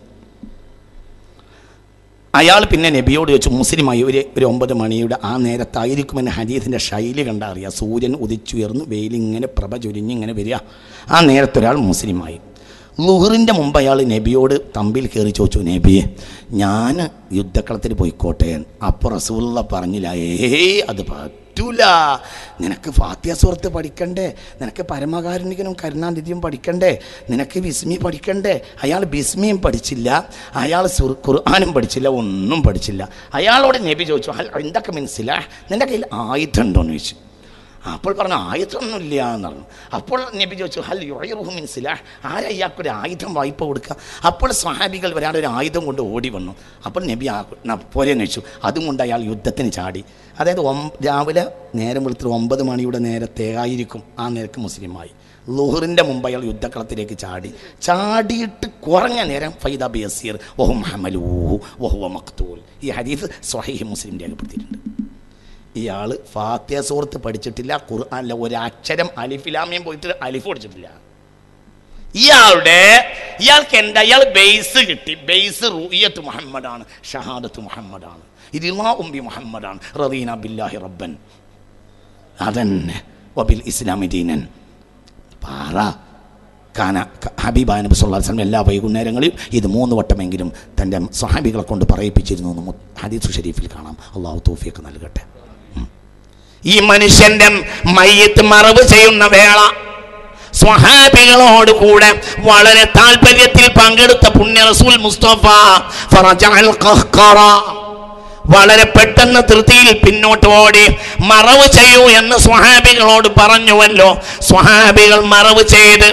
അയാൾ പിന്നെ നബിയോട് ചോദിച്ചു, മുസ്ലിമായി ഒരു ഒരു ഒമ്പത് മണിയുടെ ആ നേരത്തായിരിക്കുമെന്ന് ഹദീസിൻ്റെ ശൈലി കണ്ടാൽ അറിയാം. സൂര്യൻ ഉദിച്ചുയർന്നു, വെയിലിങ്ങനെ പ്രഭ ചൊരിഞ്ഞിങ്ങനെ വരിക. ആ നേരത്തൊരാൾ മുസ്ലിമായി. ളുഹറിൻ്റെ മുമ്പ് അയാൾ നബിയോട് തമ്പിൽ കയറി ചോദിച്ചു, നബിയെ ഞാൻ യുദ്ധക്കളത്തിൽ പോയിക്കോട്ടെ. അപ്പോൾ റസൂലുള്ള പറഞ്ഞില്ല, ഏയ് അത് പറ്റൂല, നിനക്ക് ഫാത്തിഹ സൂറത്ത് പഠിക്കണ്ടേ, നിനക്ക് പരമകാരുണികനും കരുണാനിധിയും പഠിക്കണ്ടേ, നിനക്ക് ബിസ്മി പഠിക്കണ്ടേ. അയാൾ ബിസ്മിയും പഠിച്ചില്ല, അയാൾ ഖുർആനും പഠിച്ചില്ല, ഒന്നും പഠിച്ചില്ല. അയാളോട് നബി ചോദിച്ചു, ഹൽ എന്തൊക്കെ മനസ്സിലാ, നിൻ്റെ കയ്യിൽ ആയുധം ഉണ്ടോയെന്ന് ചോദിച്ചു. അപ്പോൾ പറഞ്ഞു, ആയുധമൊന്നുമില്ല എന്ന് പറഞ്ഞു. അപ്പോൾ നബി ചോദിച്ചു, ഹൽ യുഈറുഹു മിൻ സിലാഹ്, ആരാ ഇയാൾക്കൊരു ആയുധം വായ്പ കൊടുക്കുക? അപ്പോൾ സ്വഹാബികൾ വരാതെ ഒരു ആയുധം കൊണ്ട് ഓടി വന്നു. അപ്പോൾ നബി ആ പോരെന്ന് വെച്ചു. അതും കൊണ്ട് അയാൾ യുദ്ധത്തിന് ചാടി. അതായത് രാവിലെ നേരം വെളുത്തിട്ട് ഒമ്പത് മണിയുടെ നേരത്തെ ആയിരിക്കും ആ നേരക്ക് മുസ്ലിമായി. ളുഹറിൻ്റെ മുമ്പ് അയാൾ യുദ്ധക്കളത്തിലേക്ക് ചാടി. ചാടിയിട്ട് കുറഞ്ഞ നേരം ഫൈദ ബിയസീർ വഹും ഹമലൂഹു വഹുവ മഖ്തൂൽ. ഈ ഹദീസ് സ്വഹീഹ് മുസ്ലിം രേഖപ്പെടുത്തിയിട്ടുണ്ട്. ഇയാൾ ഫാത്തിഹ സൂറത്ത് പഠിച്ചിട്ടില്ല, ഖുർആനിലെ ഒരക്ഷരം അലിഫിലാമിയും പോയിട്ട് അലിഫ് പഠിച്ചിട്ടില്ല. ഇയാളുടെ ഇയാൾക്ക് എന്താ, ഇയാൾ ബേസ് കിട്ടി. ബേസ് റുഇയത്ത് മുഹമ്മദാണ്, ഷഹാദത്ത് മുഹമ്മദാണ്, ഇദ്ലാഉം ബി മുഹമ്മദാണ്, റദീന ബില്ലാഹി റബ്ബൻ, അതന്നെ വബിൽ ഇസ്ലാമി ദീനൻ. പാറ കാന ഹബീബ നബി സല്ലല്ലാഹു അലൈഹി വസല്ലം എല്ലാ വൈകുന്നേരങ്ങളിലും ഇത് മൂന്ന് വട്ടമെങ്കിലും തൻ്റെ സ്വഹാബികളെ കൊണ്ട് പറയിപ്പിച്ചിരുന്നു എന്ന് ഹദീസ് ഷരീഫിൽ കാണാം. അള്ളാഹു തൗഫീഖ് നൽകട്ടെ. ഈ മനുഷ്യന്റെ മയ്യിത്ത് മറവ് ചെയ്യുന്ന വേള സ്വഹാബികളോട് കൂടെ വളരെ താല്പര്യത്തിൽ പങ്കെടുത്ത പുണ്യ റസൂൽ മുസ്തഫ ഫറജഅൽ ഖഹ്ഖറ വളരെ പെട്ടെന്ന് ധൃതിയിൽ പിന്നോട്ട് ഓടി മറവ് ചെയ്യൂ എന്ന് സ്വഹാബികളോട് പറഞ്ഞുവല്ലോ. സ്വഹാബികൾ മറവ് ചെയ്ത്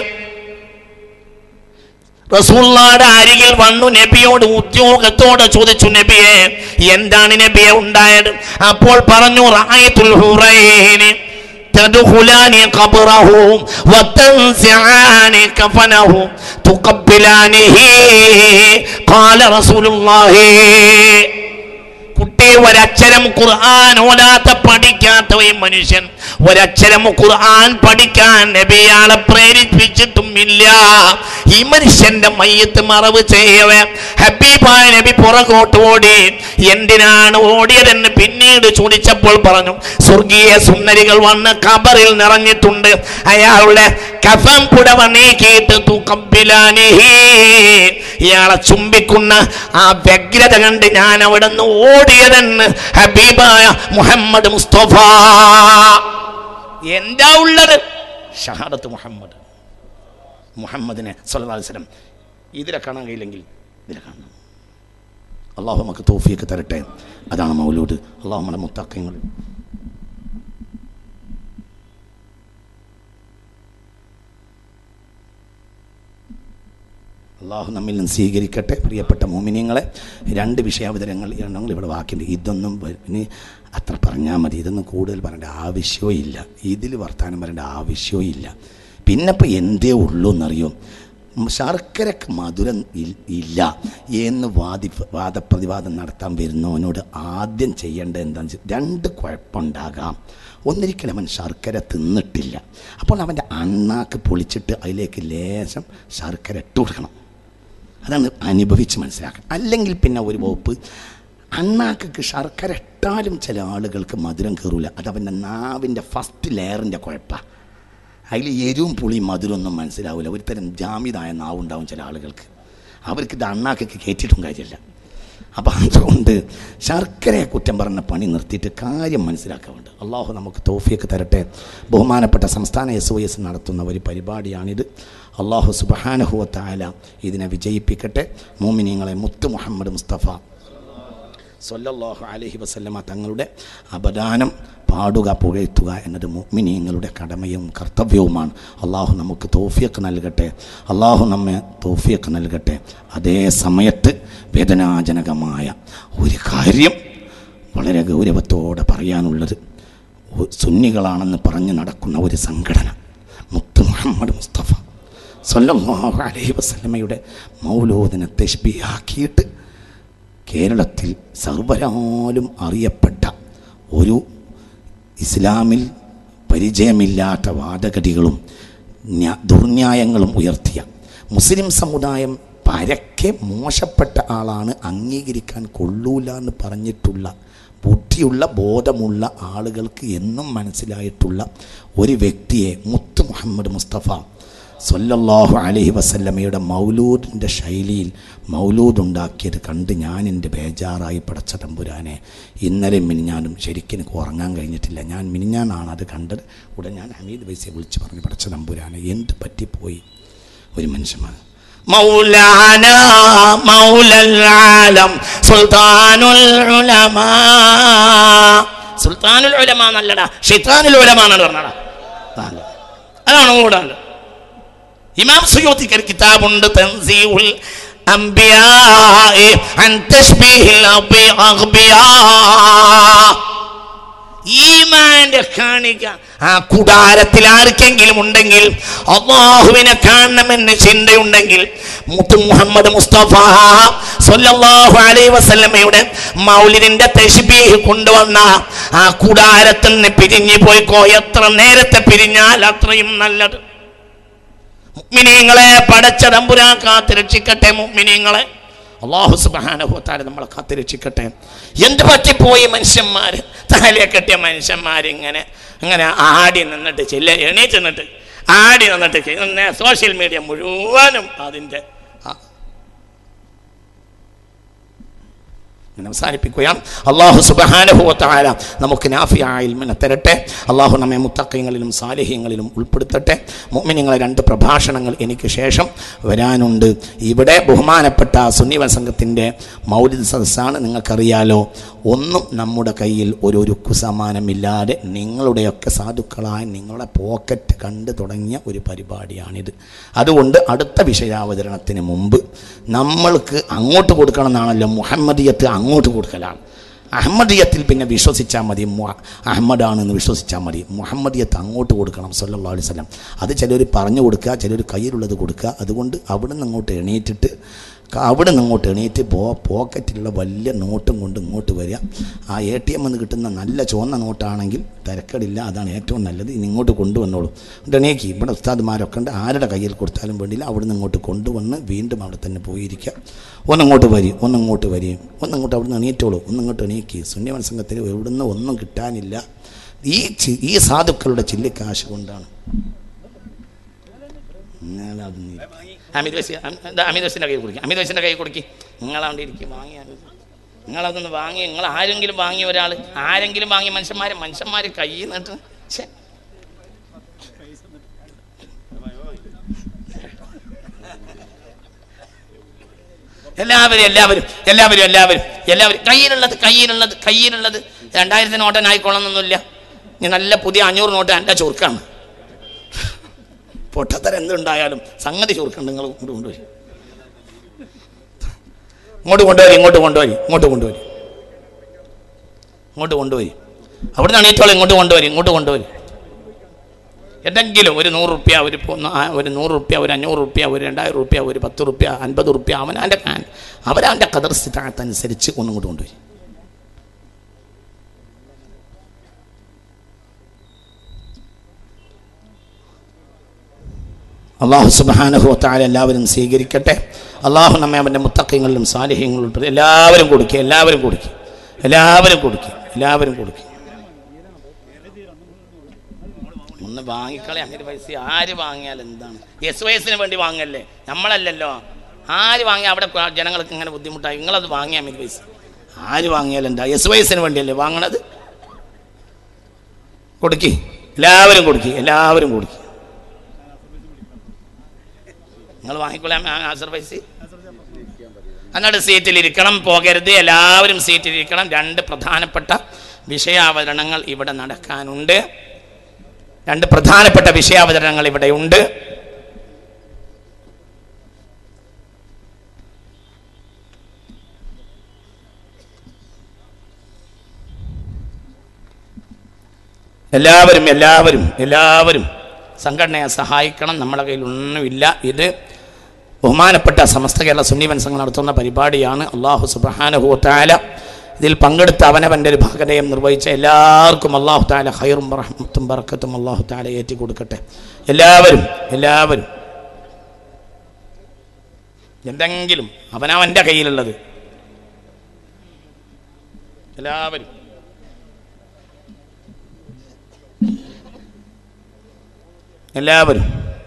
റസൂലുള്ളാഹിയുടെ അരികിൽ വന്നു നബിയോട് ഉദ്യോഗത്തോടെ ചോദിച്ചു, നബിയെ എന്താണ് നബിയെ ഉണ്ടായത്? അപ്പോൾ പറഞ്ഞു, റഅയ്തുൽ ഹുറൈനി തദ്ഖുലാനി ഖബ്റഹു വതൻസിആനി കഫനഹു തുഖബ്ബിലാനിഹി ഖാല റസൂലുള്ളാഹി. കുട്ടി ഒരക്ഷരം ഖുർആൻ ഓതാത്ത പഠിക്കാത്ത ഈ മനുഷ്യൻ ഒരക്ഷരം ഖുർആൻ പഠിക്കാൻ നബിയാളെ പ്രേരിപ്പിച്ചിട്ടും ഇല്ല. ഈ മനുഷ്യന്റെ മയ്യിത്ത് മറവ് ചെയ്യവേ ഹബീബായ നബി പുറകോട്ട് ഓടി. എന്തിനാണ് ഓടിയതെന്ന് പിന്നീട് ചോദിച്ചപ്പോൾ പറഞ്ഞു, സ്വർഗീയ സുന്ദരികൾ വന്ന് ഖബറിൽ നിറഞ്ഞിട്ടുണ്ട്, അയാളുടെ കഫൻ പുടവ നീക്കിയിട്ട് തുഖബ്ബിലാനിഹി ഇയാളെ ചുംബിക്കുന്ന ആ വ്യഗ്രത കണ്ട് ഞാൻ അവിടെ നിന്ന് ഓടിയതെന്ന് ഹബീബായ മുഹമ്മദ് മുസ്തഫ. എന്താ ഉള്ളത്? ഷഹാദത്ത് മുഹമ്മദ് മുഹമ്മദിനെ സല്ലല്ലാഹു അലൈഹി വസല്ലം. ഇതിലെ കാണാൻ കഴിയില്ലെങ്കിൽ ഇതിലെ കാണണം. അള്ളാഹു നമുക്ക് തൗഫീഖ് തരട്ടെ. അതാണ് മൗലൂദ്. അള്ളാഹു നമ്മുടെ മുത്തഖീങ്ങൾ അള്ളാഹു നമ്മിൽ നിന്ന് സ്വീകരിക്കട്ടെ. പ്രിയപ്പെട്ട മോമിനിയങ്ങളെ, രണ്ട് വിഷയാവതരങ്ങൾ ഞങ്ങൾ ഇവിടെ ബാക്കിയുണ്ട്. ഇതൊന്നും ഇനി അത്ര പറഞ്ഞാൽ മതി. ഇതൊന്നും കൂടുതൽ പറയേണ്ട ആവശ്യമോ ഇല്ല. ഇതിൽ വർത്തമാനം പറയേണ്ട ആവശ്യമോ ഇല്ല. പിന്നെ ഇപ്പോൾ എന്തേ ഉള്ളൂ എന്നറിയോ, ശർക്കരക്ക് മധുരം ഇല്ല എന്ന് വാദി വാദപ്രതിവാദം നടത്താൻ വരുന്നവനോട് ആദ്യം ചെയ്യേണ്ടത് എന്താണെന്ന് വെച്ചാൽ, രണ്ട് കുഴപ്പമുണ്ടാകാം. ഒന്നിരിക്കലും അവൻ ശർക്കര തിന്നിട്ടില്ല. അപ്പോൾ അവൻ്റെ അണ്ണാക്ക് പൊളിച്ചിട്ട് അതിലേക്ക് ലേശം ശർക്കര ഇട്ട് കൊടുക്കണം. അതാണ് അനുഭവിച്ച് മനസ്സിലാക്കുക. അല്ലെങ്കിൽ പിന്നെ ഒരു വകുപ്പ്, അണ്ണാക്ക് ശർക്കര ഇട്ടാലും ചില ആളുകൾക്ക് മധുരം കയറില്ല. അത് അവൻ്റെ നാവിൻ്റെ ഫസ്റ്റ് ലെയറിൻ്റെ കുഴപ്പമാണ്. അതിൽ എരിവും പുളിയും മധുരമൊന്നും മനസ്സിലാവില്ല. ഒരു തരം ജാമിതായ നാവുണ്ടാവും ചില ആളുകൾക്ക്. അവർക്ക് ഇത് അണ്ണാക്കൊക്കെ കയറ്റിയിട്ടും കാര്യമില്ല. അപ്പം അതുകൊണ്ട് ശർക്കരയെ കുറ്റം പറഞ്ഞ പണി നിർത്തിയിട്ട് കാര്യം മനസ്സിലാക്കാറുണ്ട്. അള്ളാഹു നമുക്ക് തൗഫീഖ് തരട്ടെ. ബഹുമാനപ്പെട്ട സംസ്ഥാന എസ് ഒ എസ് നടത്തുന്ന ഒരു പരിപാടിയാണിത്. അള്ളാഹു സുബ്ഹാനഹു വ തആല ഇതിനെ വിജയിപ്പിക്കട്ടെ. മോമിനീങ്ങളെ, മുത്ത് മുഹമ്മദ് മുസ്തഫ സ്വല്ലല്ലാഹു അലൈഹി വസല്ലമ തങ്ങളുടെ അപദാനം പാടുക, പുകഴ്ത്തുക എന്നത് മുഅ്മിനീങ്ങളുടെ കടമയും കർത്തവ്യവുമാണ്. അള്ളാഹു നമുക്ക് തൗഫീഖ് നൽകട്ടെ. അള്ളാഹു നമ്മെ തൗഫീഖ് നൽകട്ടെ. അതേ സമയത്ത് വേദനാജനകമായ ഒരു കാര്യം വളരെ ഗൗരവത്തോടെ പറയാനുള്ളത്, സുന്നികളാണെന്ന് പറഞ്ഞ് നടക്കുന്ന ഒരു സംഘടന മുത്ത് മുഹമ്മദ് മുസ്തഫ സ്വല്ലല്ലാഹു അലൈഹി വസല്ലമയുടെ മൗലൂദിനെ തശ്ബീഹാക്കിയിട്ട് കേരളത്തിൽ സർവരാലും അറിയപ്പെട്ട ഒരു ഇസ്ലാമിൽ പരിചയമില്ലാത്ത വാദഗതികളും ദുർന്യായങ്ങളും ഉയർത്തിയ മുസ്ലിം സമുദായം പരക്കെ മോശപ്പെട്ട ആളാണ്, അംഗീകരിക്കാൻ കൊള്ളൂല എന്ന് പറഞ്ഞിട്ടുള്ള ബുദ്ധിയുള്ള ബോധമുള്ള ആളുകൾക്ക് എന്നും മനസ്സിലായിട്ടുള്ള ഒരു വ്യക്തിയെ മുത്ത് മുഹമ്മദ് മുസ്തഫ സ്വല്ലല്ലാഹു അലൈഹി വസല്ലമയുടെ മൗലൂദിൻ്റെ ശൈലിയിൽ മൗലൂദ് ഉണ്ടാക്കിയത് കണ്ട് ഞാൻ എൻ്റെ ബേജാറായി. പടച്ച തമ്പുരാനെ, ഇന്നലെ മിനിഞ്ഞാനും ശരിക്കും എനിക്ക് ഉറങ്ങാൻ കഴിഞ്ഞിട്ടില്ല. ഞാൻ മിനിഞ്ഞാനാണ് അത് കണ്ടത്. ഉടൻ ഞാൻ ഹമീദ് വൈസിയെ വിളിച്ച് പറഞ്ഞു, പടച്ച തമ്പുരാനെ എന്ത് പറ്റിപ്പോയി? ഒരു മനുഷ്യന്മാർ മൗലാന മൗലൽ ആലം സുൽത്താനുൽ ഉലമാ. സുൽത്താനുൽ ഉലമാ നല്ലടാ, ശൈത്താനുൽ ഉലമാ എന്നാണ് പറഞ്ഞടാ. അതാണ് കൂടാണ്ട്. ഇമാം സുയൂത്തിക്ക് ഒരു കിതാബുണ്ട്, തൻസീഉൽ അംബിയാഇ അൻ തശ്ബീഹിൽ അംബിയാ. ഈമാന്റെ കാണിക ആ കൂടാരത്തിൽ ആർക്കെങ്കിലും ഉണ്ടെങ്കിൽ, അല്ലാഹുവിനെ കാണണമെന്ന് ചിന്തയുണ്ടെങ്കിൽ, മുത്ത് മുഹമ്മദ് മുസ്തഫ സ്വല്ലല്ലാഹു അലൈഹി വസല്ലമയുടെ മൗലിദിന്റെ തശ്ബീഹ് കൊണ്ടുവന്ന ആ കൂടാരത്തിൽ നിന്ന് പിരിഞ്ഞു പോയിക്കോ. എത്ര നേരത്തെ പിരിഞ്ഞാൽ അത്രയും നല്ലത്. മുഅ്മിനീങ്ങളെ, പടച്ച തമ്പുരാൻ കാത്ത് രക്ഷിക്കട്ടെ. മുഅ്മിനീങ്ങളെ, അല്ലാഹു സുബ്ഹാനഹു വ തആല നമ്മളെ കാത്ത് രക്ഷിക്കട്ടെ. എന്ത് പറ്റിപ്പോയി മനുഷ്യന്മാർ, തലയെ കെട്ടിയ മനുഷ്യന്മാരിങ്ങനെ ഇങ്ങനെ ആടി നിന്നിട്ട് ചില്ല എണീറ്റ് നിന്നിട്ട് ആടി വന്നിട്ട് സോഷ്യൽ മീഡിയ മുഴുവനും അതിൻ്റെ അവസാനിപ്പിക്കുകയാണ്. അള്ളാഹു സുബ്ഹാനഹു വ തആല നമുക്ക് നാഫിയായ ഇൽമിനെ തരട്ടെ. അള്ളാഹു നമ്മെ മുത്തഖീങ്ങളിലും സാലിഹീങ്ങളിലും ഉൾപ്പെടുത്തട്ടെ. മുഅ്മിനീങ്ങളെ രണ്ട് പ്രഭാഷണങ്ങൾ എനിക്ക് ശേഷം വരാനുണ്ട്. ഇവിടെ ബഹുമാനപ്പെട്ട സുന്നി സംഘത്തിൻ്റെ മൗലിദ് സദസ്സാണ്. നിങ്ങൾക്കറിയാലോ, ഒന്നും നമ്മുടെ കയ്യിൽ ഒരു രുക്കു സമാനമില്ലാതെ നിങ്ങളുടെയൊക്കെ സാധുക്കളായ നിങ്ങളുടെ പോക്കറ്റ് കണ്ടു തുടങ്ങിയ ഒരു പരിപാടിയാണിത്. അതുകൊണ്ട് അടുത്ത വിഷയാവതരണത്തിന് മുമ്പ് നമ്മൾക്ക് അങ്ങോട്ട് കൊടുക്കണം എന്നാണല്ലോ. മുഹമ്മദിയത്ത് അങ്ങോട്ട് കൊടുക്കലാണ്. അഹമ്മദിയത്തിൽ പിന്നെ വിശ്വസിച്ചാൽ മതി, അഹമ്മദാണെന്ന് വിശ്വസിച്ചാൽ മതി. മുഹമ്മദിയത്ത് അങ്ങോട്ട് കൊടുക്കണം സല്ലല്ലാഹു അലൈഹി വസല്ലം. അത് ചിലർ പറഞ്ഞു കൊടുക്കുക, ചിലർ കയ്യിലുള്ളത് കൊടുക്കുക. അതുകൊണ്ട് അവിടെ നിന്ന് അങ്ങോട്ട് എണീറ്റിട്ട് അവിടെ നിന്ന് ഇങ്ങോട്ട് എണീറ്റ് പോ പോക്കറ്റിലുള്ള വലിയ നോട്ടും കൊണ്ട് ഇങ്ങോട്ട് വരിക. ആ എ ടി എം എന്ന് കിട്ടുന്ന നല്ല ചുവന്ന നോട്ടാണെങ്കിൽ തിരക്കടില്ല, അതാണ് ഏറ്റവും നല്ലത്. ഇനി ഇങ്ങോട്ട് കൊണ്ടുവന്നോളൂ. എണീക്ക്. ഇവിടെ ഉസ്താദ്മാരൊക്കെ ഉണ്ട്, ആരുടെ കയ്യിൽ കൊടുത്താലും വേണ്ടിയില്ല. അവിടെ നിന്ന് ഇങ്ങോട്ട് കൊണ്ടുവന്ന് വീണ്ടും അവിടെ തന്നെ പോയിരിക്കുക. ഒന്നിങ്ങോട്ട് വരി, ഒന്നിങ്ങോട്ട് വരി, ഒന്നിങ്ങോട്ട് അവിടെ നിന്ന് എണീറ്റോളൂ, ഒന്നിങ്ങോട്ട് എണീക്ക്. സുന്നി സംഘത്തിൽ എവിടുന്ന് ഒന്നും കിട്ടാനില്ല. ഈ ഈ സാധുക്കളുടെ ചില്ലിക്കാശ് കൊണ്ടാണ്. അമിത് വൈസ് അമിത് വൈസിൻ്റെ കൈ കൊടുക്കും, അമിത് വൈസിൻ്റെ കൈ കൊടുക്കി. നിങ്ങളവിടെ ഇരിക്കും, വാങ്ങിയാൽ നിങ്ങളതൊന്ന് വാങ്ങി. നിങ്ങൾ ആരെങ്കിലും വാങ്ങിയ ഒരാൾ, ആരെങ്കിലും വാങ്ങിയ മനുഷ്യന്മാരെ മനുഷ്യന്മാർ കൈ നിന്നിട്ട് എല്ലാവരും എല്ലാവരും എല്ലാവരും എല്ലാവരും എല്ലാവരും കയ്യിലുള്ളത് കയ്യിലുള്ളത് കയ്യിലുള്ളത് രണ്ടായിരത്തി നോട്ടനായിക്കോളണമെന്നൊന്നുമില്ല. ഇനി നല്ല പുതിയ അഞ്ഞൂറ് നോട്ട് എൻ്റെ ചുരുക്കാണ്. പൊട്ടത്തരം എന്തുണ്ടായാലും സംഗതി ചുരുക്കുണ്ട്. നിങ്ങൾ ഇങ്ങോട്ട് കൊണ്ടുവരും, ഇങ്ങോട്ട് കൊണ്ടുവരും, ഇങ്ങോട്ട് കൊണ്ടുവരും, ഇങ്ങോട്ട് കൊണ്ടുവരും, ഇങ്ങോട്ട് കൊണ്ടുവരും. അവിടെ നിന്ന് എണീറ്റോളം ഇങ്ങോട്ട് കൊണ്ടുവരും, ഇങ്ങോട്ട് കൊണ്ടുവരും. എന്തെങ്കിലും ഒരു നൂറ് റുപ്യ, ഒരു ഒരു നൂറ് റുപ്യ, ഒരു അഞ്ഞൂറ് റുപ്യ, ഒരു രണ്ടായിരം റുപ്യ, ഒരു പത്ത് റുപ്യ, അൻപത് റുപ്യ, അവനവൻ്റെ അവരവൻ്റെ ഖദർ സ്ഥിതാത്തനുസരിച്ച് ഒന്നും കൂടെ കൊണ്ടുപോയി. അള്ളാഹു സുബ്ഹാനഹു വ തആല എല്ലാവരും സ്വീകരിക്കട്ടെ. അള്ളാഹു നമ്മെ അവൻ്റെ മുത്തഖീങ്ങളിലും സാലിഹീങ്ങളിലും ഉൾപ്പെടുത്തി. എല്ലാവരും കൊടുക്കുക, എല്ലാവരും കൊടുക്കുക, എല്ലാവരും കൊടുക്കുക, എല്ലാവരും കൊടുക്കുക. ഒന്ന് വാങ്ങിക്കളെ. അങ്ങനെ പൈസ ആര് വാങ്ങിയാൽ എന്താണ്? എസ് വയസ്സിന് വേണ്ടി വാങ്ങല്ലേ, നമ്മളല്ലല്ലോ. ആര് വാങ്ങിയാൽ അവിടെ ജനങ്ങൾക്ക് ഇങ്ങനെ ബുദ്ധിമുട്ടായി. നിങ്ങളത് വാങ്ങിയാൽ മതി പൈസ. ആര് വാങ്ങിയാൽ എന്താ? എസ് വയസ്സിന് വേണ്ടിയല്ലേ വാങ്ങണത്? കൊടുക്കി, എല്ലാവരും കൊടുക്കി, എല്ലാവരും കൊടുക്കി. നിങ്ങൾ വാങ്ങിക്കൊള്ളാം ആസർ പൈസ. എന്നിട്ട് സീറ്റിലിരിക്കണം, പോകരുത്. എല്ലാവരും സീറ്റിലിരിക്കണം. രണ്ട് പ്രധാനപ്പെട്ട വിഷയാവതരണങ്ങൾ ഇവിടെ നടക്കാനുണ്ട്. രണ്ട് പ്രധാനപ്പെട്ട വിഷയാവതരണങ്ങൾ ഇവിടെയുണ്ട്. എല്ലാവരും എല്ലാവരും എല്ലാവരും സംഘടനയെ സഹായിക്കണം. നമ്മുടെ കയ്യിൽ ഒന്നുമില്ല. ഇത് ബഹുമാനപ്പെട്ട സമസ്ത കേരള സുന്നി സംഘം നടത്തുന്ന പരിപാടിയാണ്. അള്ളാഹു സുബ്ഹാനഹു വ തആല ഇതിൽ പങ്കെടുത്ത് അവനവൻ്റെ ഒരു ഭാഗതയും നിർവഹിച്ച എല്ലാവർക്കും അള്ളാഹു തആല ഖൈറും റഹ്മത്തും ബറക്കത്തും അള്ളാഹു തആല ഏറ്റി കൊടുക്കട്ടെ. എല്ലാവരും എല്ലാവരും എന്തെങ്കിലും അവനവൻ്റെ കയ്യിലുള്ളത് എല്ലാവരും എല്ലാവരും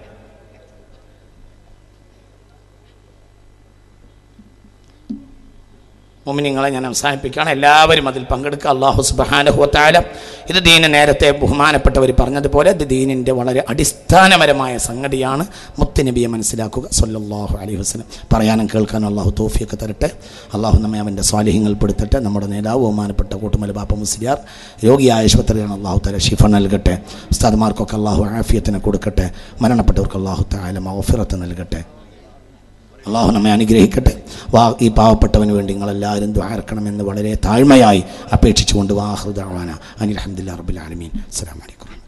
മുഅ്മിനീങ്ങളെ ഞാൻ അവസാനിപ്പിക്കുകയാണ്. എല്ലാവരും അതിൽ പങ്കെടുക്കുക. അല്ലാഹു സുബ്ഹാനഹു വ തആല ഇത് ദീന് നേരത്തെ ബഹുമാനപ്പെട്ടവർ പറഞ്ഞതുപോലെ ഇത് ദീനിൻ്റെ വളരെ അടിസ്ഥാനപരമായ സംഗതിയാണ്. മുത്തുനബിയെ മനസ്സിലാക്കുക സ്വല്ലല്ലാഹു അലൈഹി വസല്ലം. പറയാനും കേൾക്കാനും അള്ളാഹു തൗഫീഖ് തരട്ടെ. അള്ളാഹു നമ്മെ അവൻ്റെ സ്വാലിഹ്യങ്ങൾ പെടുത്തട്ടെ. നമ്മുടെ നേതാവ് ബഹുമാനപ്പെട്ട കൂട്ടുമല ബാപ്പ മുസ്ലിയാർ രോഗിയായ ആശുപത്രിയാണ്. അള്ളാഹു തആല ശിഫ നൽകട്ടെ. ഉസ്താദ്മാർക്കൊക്കെ അള്ളാഹു ആഫിയത്തിനെ കൊടുക്കട്ടെ. മരണപ്പെട്ടവർക്ക് അള്ളാഹു തആല മഗ്ഫിറത്ത് നൽകട്ടെ. അള്ളാഹു നമ്മെ അനുഗ്രഹിക്കട്ടെ. വാ ഈ പാവപ്പെട്ടവന് വേണ്ടി നിങ്ങളെല്ലാവരും ദുആ ഇറക്കണമെന്ന് വളരെ താഴ്മയായി അപേക്ഷിച്ചുകൊണ്ട് വാഹൃദ അനിൽ ഹംദുലില്ലാഹി റബ്ബിൽ ആലമീൻ. അസ്സലാമു അലൈക്കും.